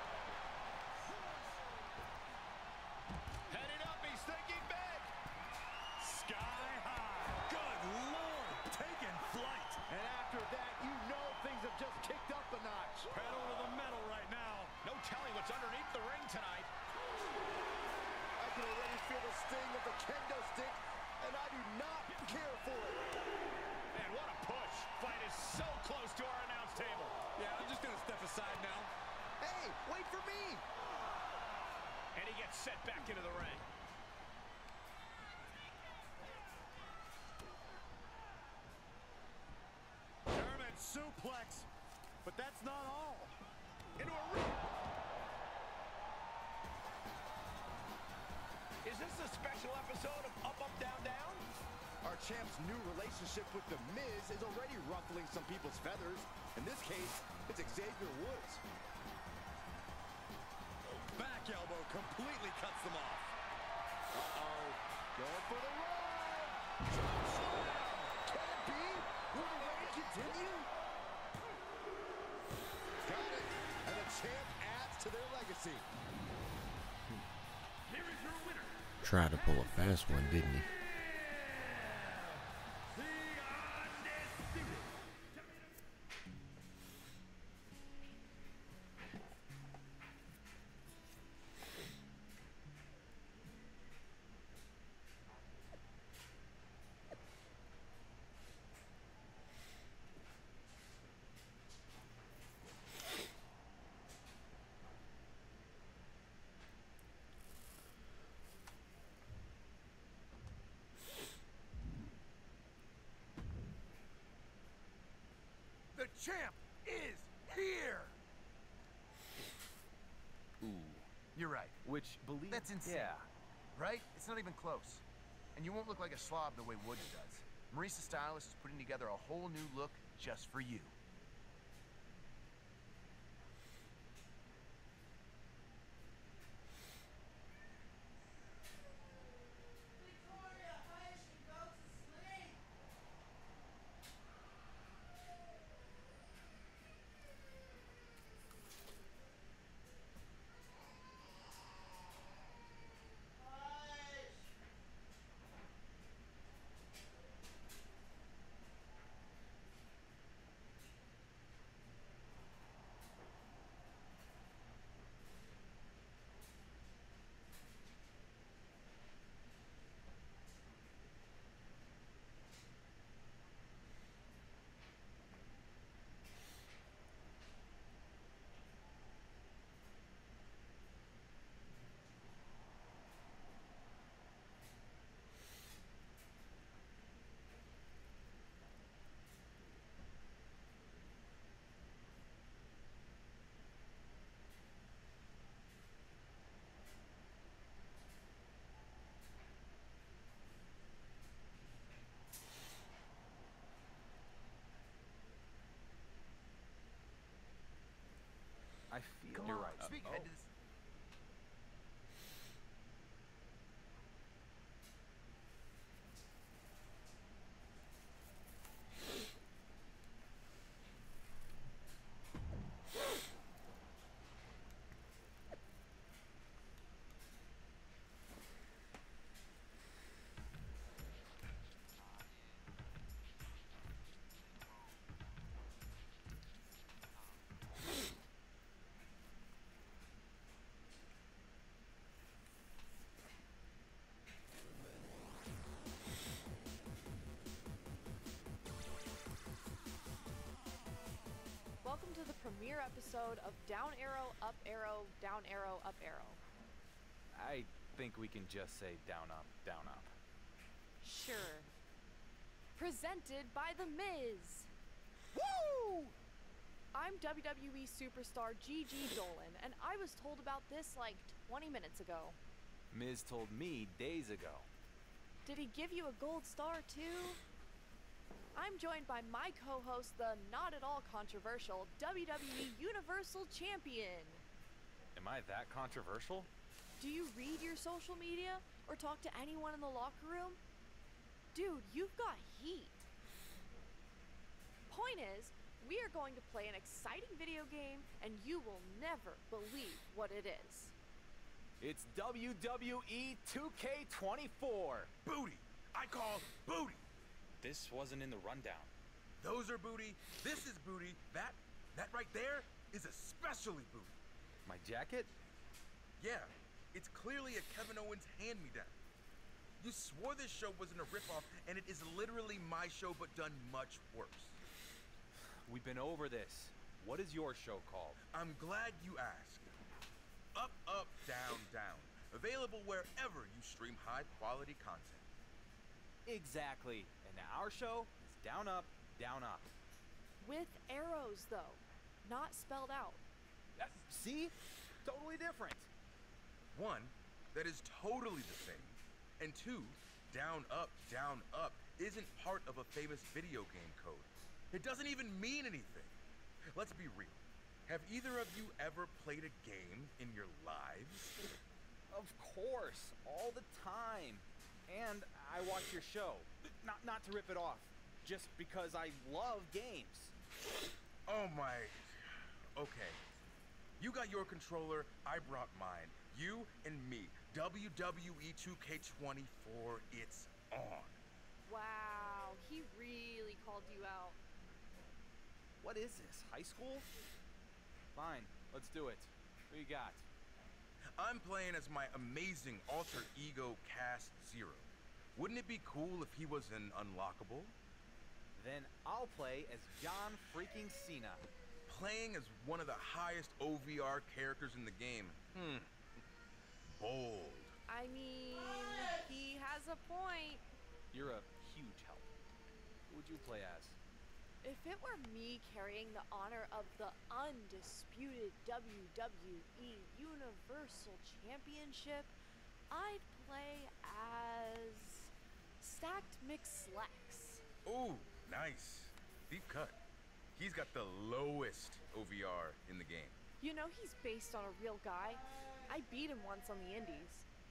Heading up, he's thinking big. Sky high. Good Lord, taking flight. And after that, you know things have just kicked up a notch. Pedal to the metal right now. No telling what's underneath the ring tonight. I can already feel the sting of the kendo stick, and I do not care for it. Man, what a push. Fight is so close to our announce table. Yeah, I'm just going to step aside now. Hey, wait for me. And he gets set back into the ring. German suplex. But that's not all. Into a ring. Is this a special episode of Up, Up, Down, Down? Our champ's new relationship with The Miz is already ruffling some people's feathers. In this case, it's Xavier Woods. Back elbow completely cuts them off. Uh-oh. Going for the ride. Slam. Can it be? Will the reign continue? Got it. And the champ adds to their legacy. Here is your winner. Tried to pull a fast one, didn't he? The undisputed. The champ is here! Ooh. You're right. Which, believe... That's insane. Yeah. Right? It's not even close. And you won't look like a slob the way Woods does. Maurice's stylist is putting together a whole new look just for you. I feel... Come You're on, right. speak Uh, ahead oh. to this. Welcome to the premiere episode of Down Arrow, Up Arrow, Down Arrow, Up Arrow. I think we can just say down, up, down, up. Sure. Presented by The Miz. Woo! I'm W W E superstar Gigi Dolan, and I was told about this like twenty minutes ago. Miz told me days ago. Did he give you a gold star too? I'm joined by my co-host, the not at all controversial W W E Universal Champion. Am I that controversial? Do you read your social media or talk to anyone in the locker room? Dude, you've got heat. Point is, we are going to play an exciting video game and you will never believe what it is. It's W W E two K twenty-four. Booty! I call booty! This wasn't in the rundown. Those are booty, this is booty, that, that right there is especially booty. My jacket? Yeah, it's clearly a Kevin Owens hand-me-down. You swore this show wasn't a ripoff, and it is literally my show but done much worse. We've been over this. What is your show called? I'm glad you asked. Up, up, down, down. Available wherever you stream high-quality content. Exactly. And our show is down, up, down, up. With arrows, though. Not spelled out. Uh, see? Totally different. One, that is totally the same. And two, down, up, down, up isn't part of a famous video game code. It doesn't even mean anything. Let's be real. Have either of you ever played a game in your lives? Of course, all the time. And I watch your show. Not not to rip it off, just because I love games. Oh my... Okay. You got your controller, I brought mine. You and me. W W E two K twenty-four, it's on. Wow, he really called you out. What is this, high school? Fine, let's do it. What you got? I'm playing as my amazing alter ego Cast Zero. Wouldn't it be cool if he was an unlockable? Then I'll play as John freaking Cena. Playing as one of the highest O V R characters in the game. Hmm. Bold. I mean, he has a point. You're a huge help. Who would you play as? If it were me carrying the honor of the undisputed W W E Universal Championship, I'd play as Stacked McSlacks. Ooh, nice. Deep cut. He's got the lowest O V R in the game. You know he's based on a real guy. I beat him once on the Indies.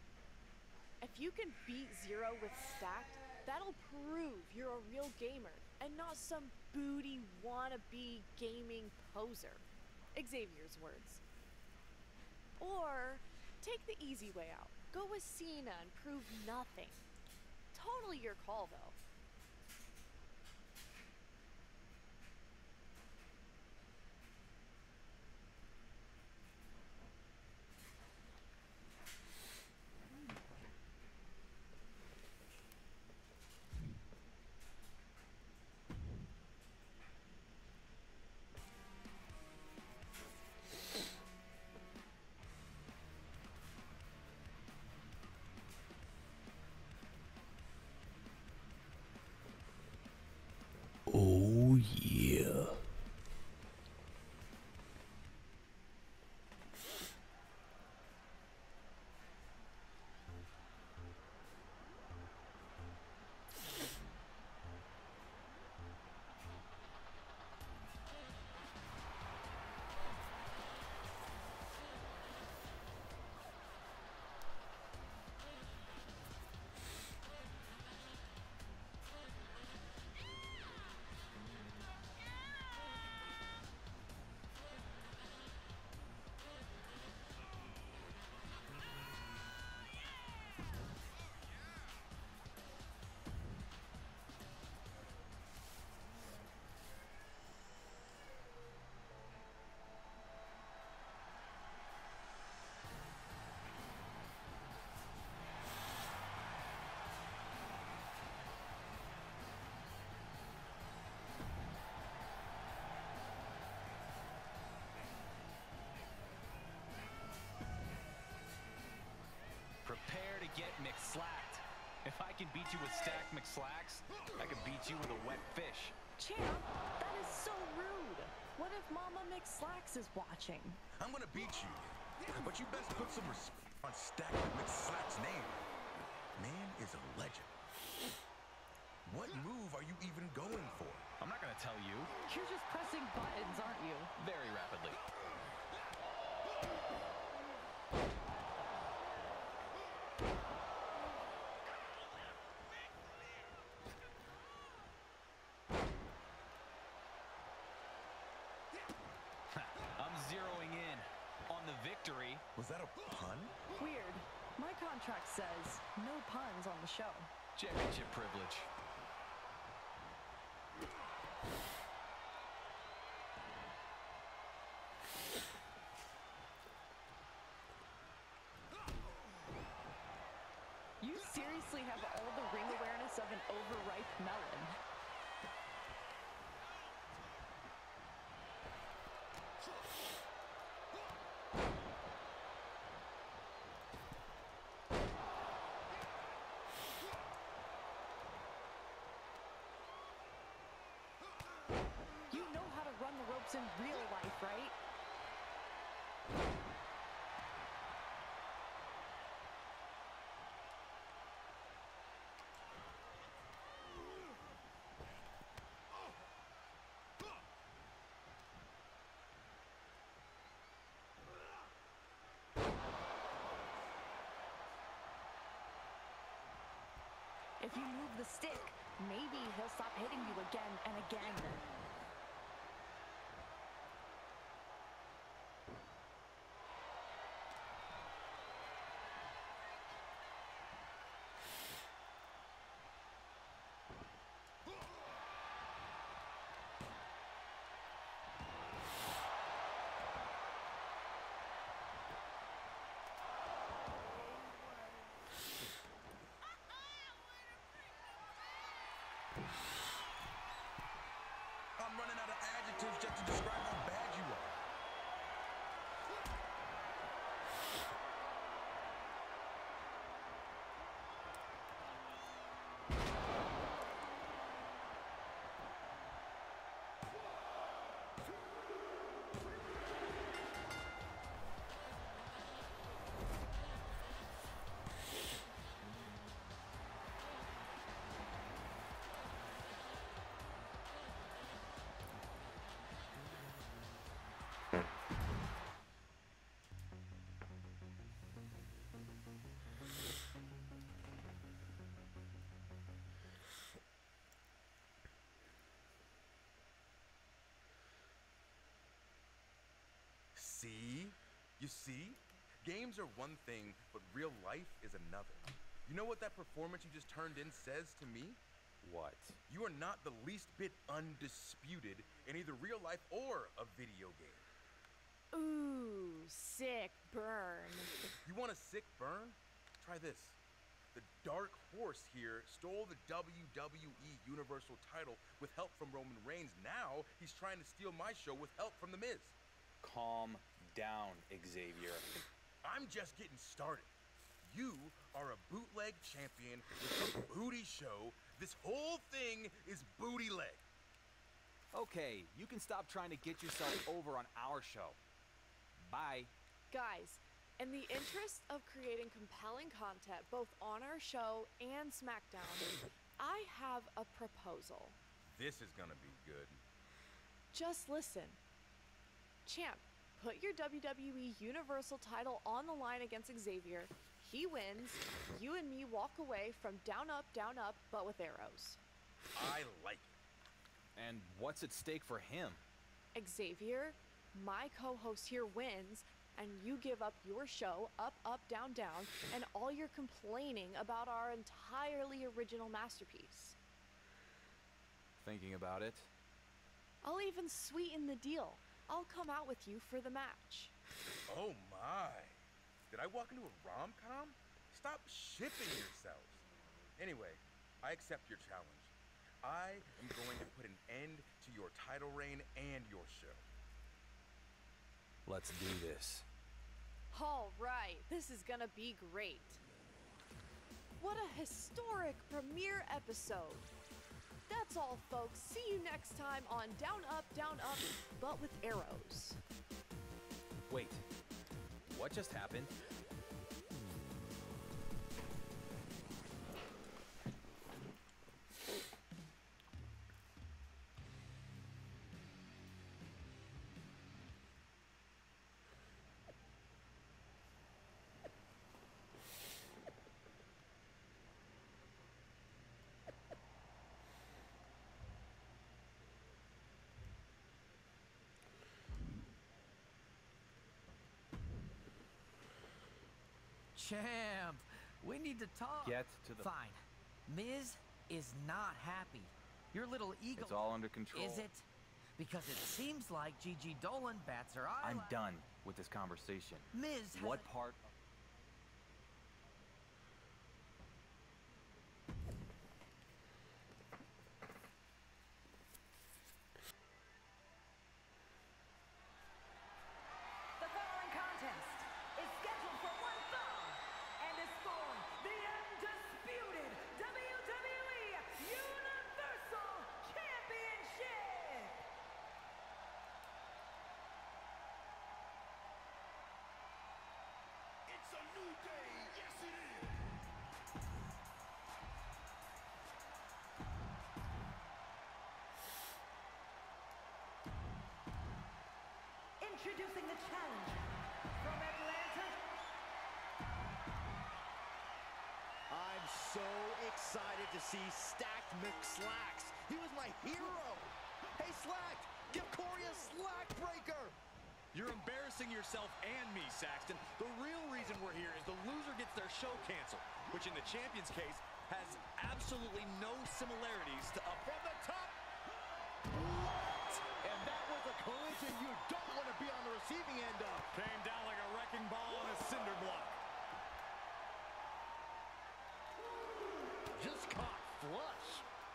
If you can beat Zero with Stacked, that'll prove you're a real gamer and not some booty wannabe gaming poser. Xavier's words. Or take the easy way out. Go with Cena and prove nothing. Totally your call, though. Oh yeah. Prepare to get McSlacked. If I can beat you with stacked McSlacks, I can beat you with a wet fish. Champ, that is so rude. What if Mama McSlacks is watching? I'm gonna beat you, but you best put some respect on stacking McSlack's name. Man is a legend. What move are you even going for? I'm not gonna tell you. You're just pressing buttons, aren't you? Very rapidly. I'm zeroing in on the victory. Was that a pun? Weird. My contract says no puns on the show. Championship privilege. You seriously have all the ring awareness of an overripe melon. You know how to run the ropes in real life, right? If you move the stick, maybe he'll stop hitting you again and again. I'm running out of adjectives just to describe how bad you are. See? You see? Games are one thing, but real life is another. You know what that performance you just turned in says to me? What? You are not the least bit undisputed in either real life or a video game. Ooh, sick burn. You want a sick burn? Try this. The Dark Horse here stole the W W E Universal title with help from Roman Reigns. Now he's trying to steal my show with help from The Miz. Calm down, Xavier. I'm just getting started. You are a bootleg champion with a booty show. This whole thing is booty leg. Okay, you can stop trying to get yourself over on our show. Bye. Guys, in the interest of creating compelling content both on our show and SmackDown, I have a proposal. This is gonna be good. Just listen. Champ, put your W W E Universal title on the line against Xavier. He wins. You and me walk away from down, up, down, up, but with arrows. I like it. And what's at stake for him? Xavier, my co-host here wins, and you give up your show, Up, Up, Down, Down, and all your complaining about our entirely original masterpiece. Thinking about it. I'll even sweeten the deal. I'll come out with you for the match. Oh my. Did I walk into a rom-com? Stop shipping yourselves. Anyway, I accept your challenge. I am going to put an end to your title reign and your show. Let's do this. All right, this is gonna be great. What a historic premiere episode. That's all, folks. See you next time on Down, Up, Down, Up, but with arrows. Wait, what just happened? Champ, we need to talk. Get to the... Fine. Miz is not happy. Your little ego... It's all under control. Is it? Because it seems like Gigi Dolan bats her eye. I'm done with this conversation. Miz has What a... part... The following contest is scheduled for one fall and is for the undisputed W W E Universal Championship. It's a new day. Yes, it is. Introducing the challenger from Atlanta. I'm so excited to see Stacked McSlacks. He was my hero. Hey, Slacked, give Corey a slack breaker. You're embarrassing yourself and me, Saxton. The real reason we're here is the loser gets their show canceled, which in the champion's case has absolutely no similarities to up From the top. What? And that was a collision you don't want to be on the receiving end of. Came down like a wrecking ball on a cinder block. Just caught flush.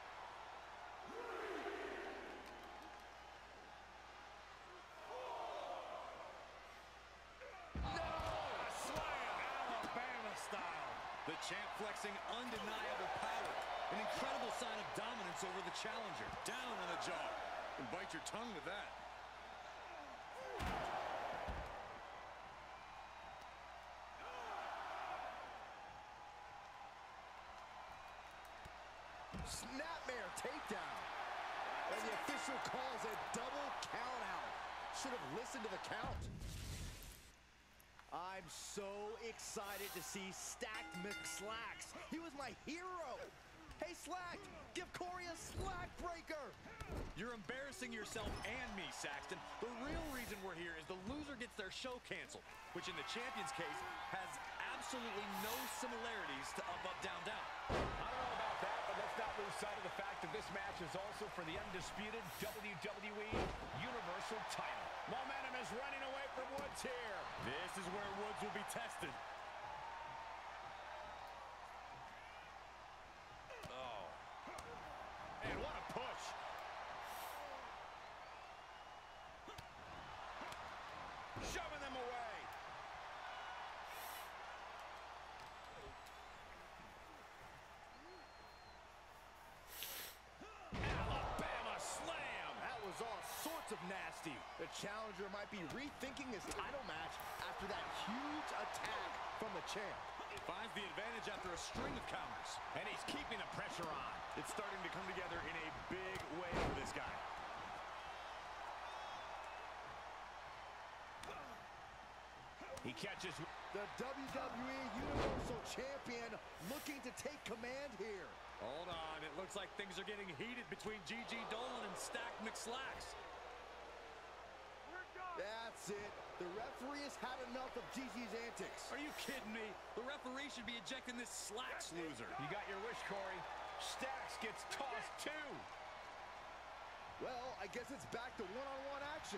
The champ flexing undeniable power. An incredible sign of dominance over the challenger. Down on the jaw. And bite your tongue with that. Snapmare takedown. And the official calls a double count out. Should have listened to the count. I'm so excited to see Stacked McSlacks. He was my hero. Hey, Slacked, give Corey a slack breaker. You're embarrassing yourself and me, Saxton. The real reason we're here is the loser gets their show canceled, which in the champion's case has absolutely no similarities to up, up, down, down. I don't know about that, but let's not lose sight of the fact that this match is also for the undisputed W W E Universal title. Momentum is running away from Woods here. This is where Woods will be tested. Oh. And what a push. Shoving them away. Alabama slam. That was all sorts of nasty. The challenger might be rethinking his title match after that huge attack from the champ. Finds the advantage after a string of counters. And he's keeping the pressure on. It's starting to come together in a big way for this guy. He catches... The W W E Universal Champion looking to take command here. Hold on. It looks like things are getting heated between Gigi Dolan and Stacked McSlacks. That's it. The referee has had enough of Gigi's antics. Are you kidding me? The referee should be ejecting this Slacks loser. You got your wish, Corey. Stacks gets tossed too. Well, I guess it's back to one-on-one action.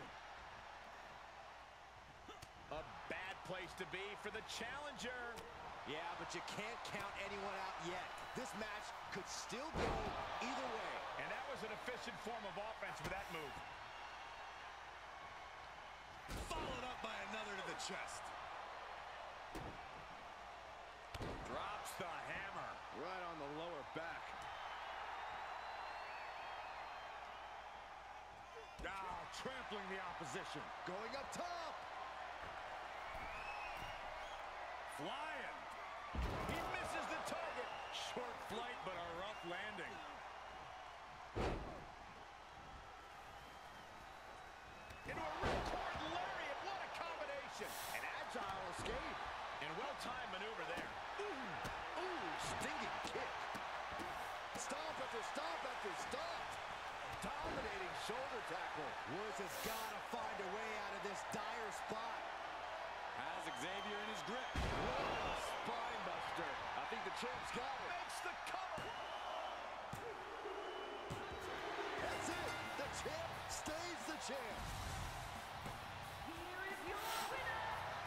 A bad place to be for the challenger. Yeah, but you can't count anyone out yet. This match could still go either way. And that was an efficient form of offense for that move. Followed up by another to the chest. Drops the hammer. Right on the lower back. Ah, trampling the opposition. Going up top. Flying. He misses the target. Short flight, but a rough landing. Into a ripcord lariat. What a combination. An agile escape. And well-timed maneuver there. Ooh, ooh, stinging kick. Stomp after stomp after stomp. Dominating shoulder tackle. Woods has got to find a way out of this dire spot. Has Xavier in his grip. What a spine buster. I think the champ's got it. Makes the cover. That's it. The champ stays the champ. Here is your winner,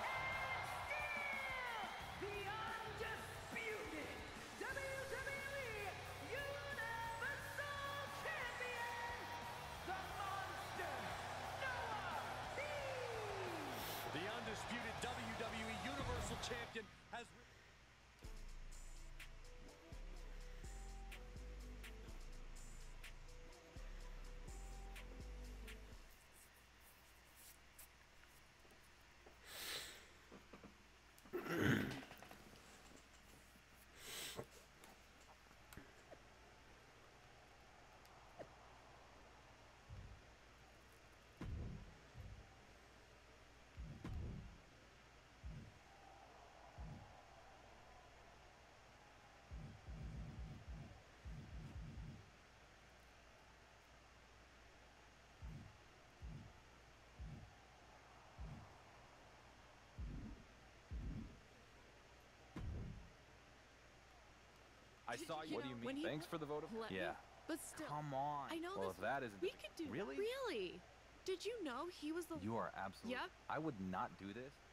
and still the undisputed W W E Universal Champion, the Monster, NoahB! The undisputed W W E Universal Champion has... I saw you. You What do know, you when mean? he- Thanks for the vote of... Let me- Yeah. But still, Come on. I know Well, this. if that isn't... We could do Really? Really? Did you know he was the? You are absolutely... Yep. I would not do this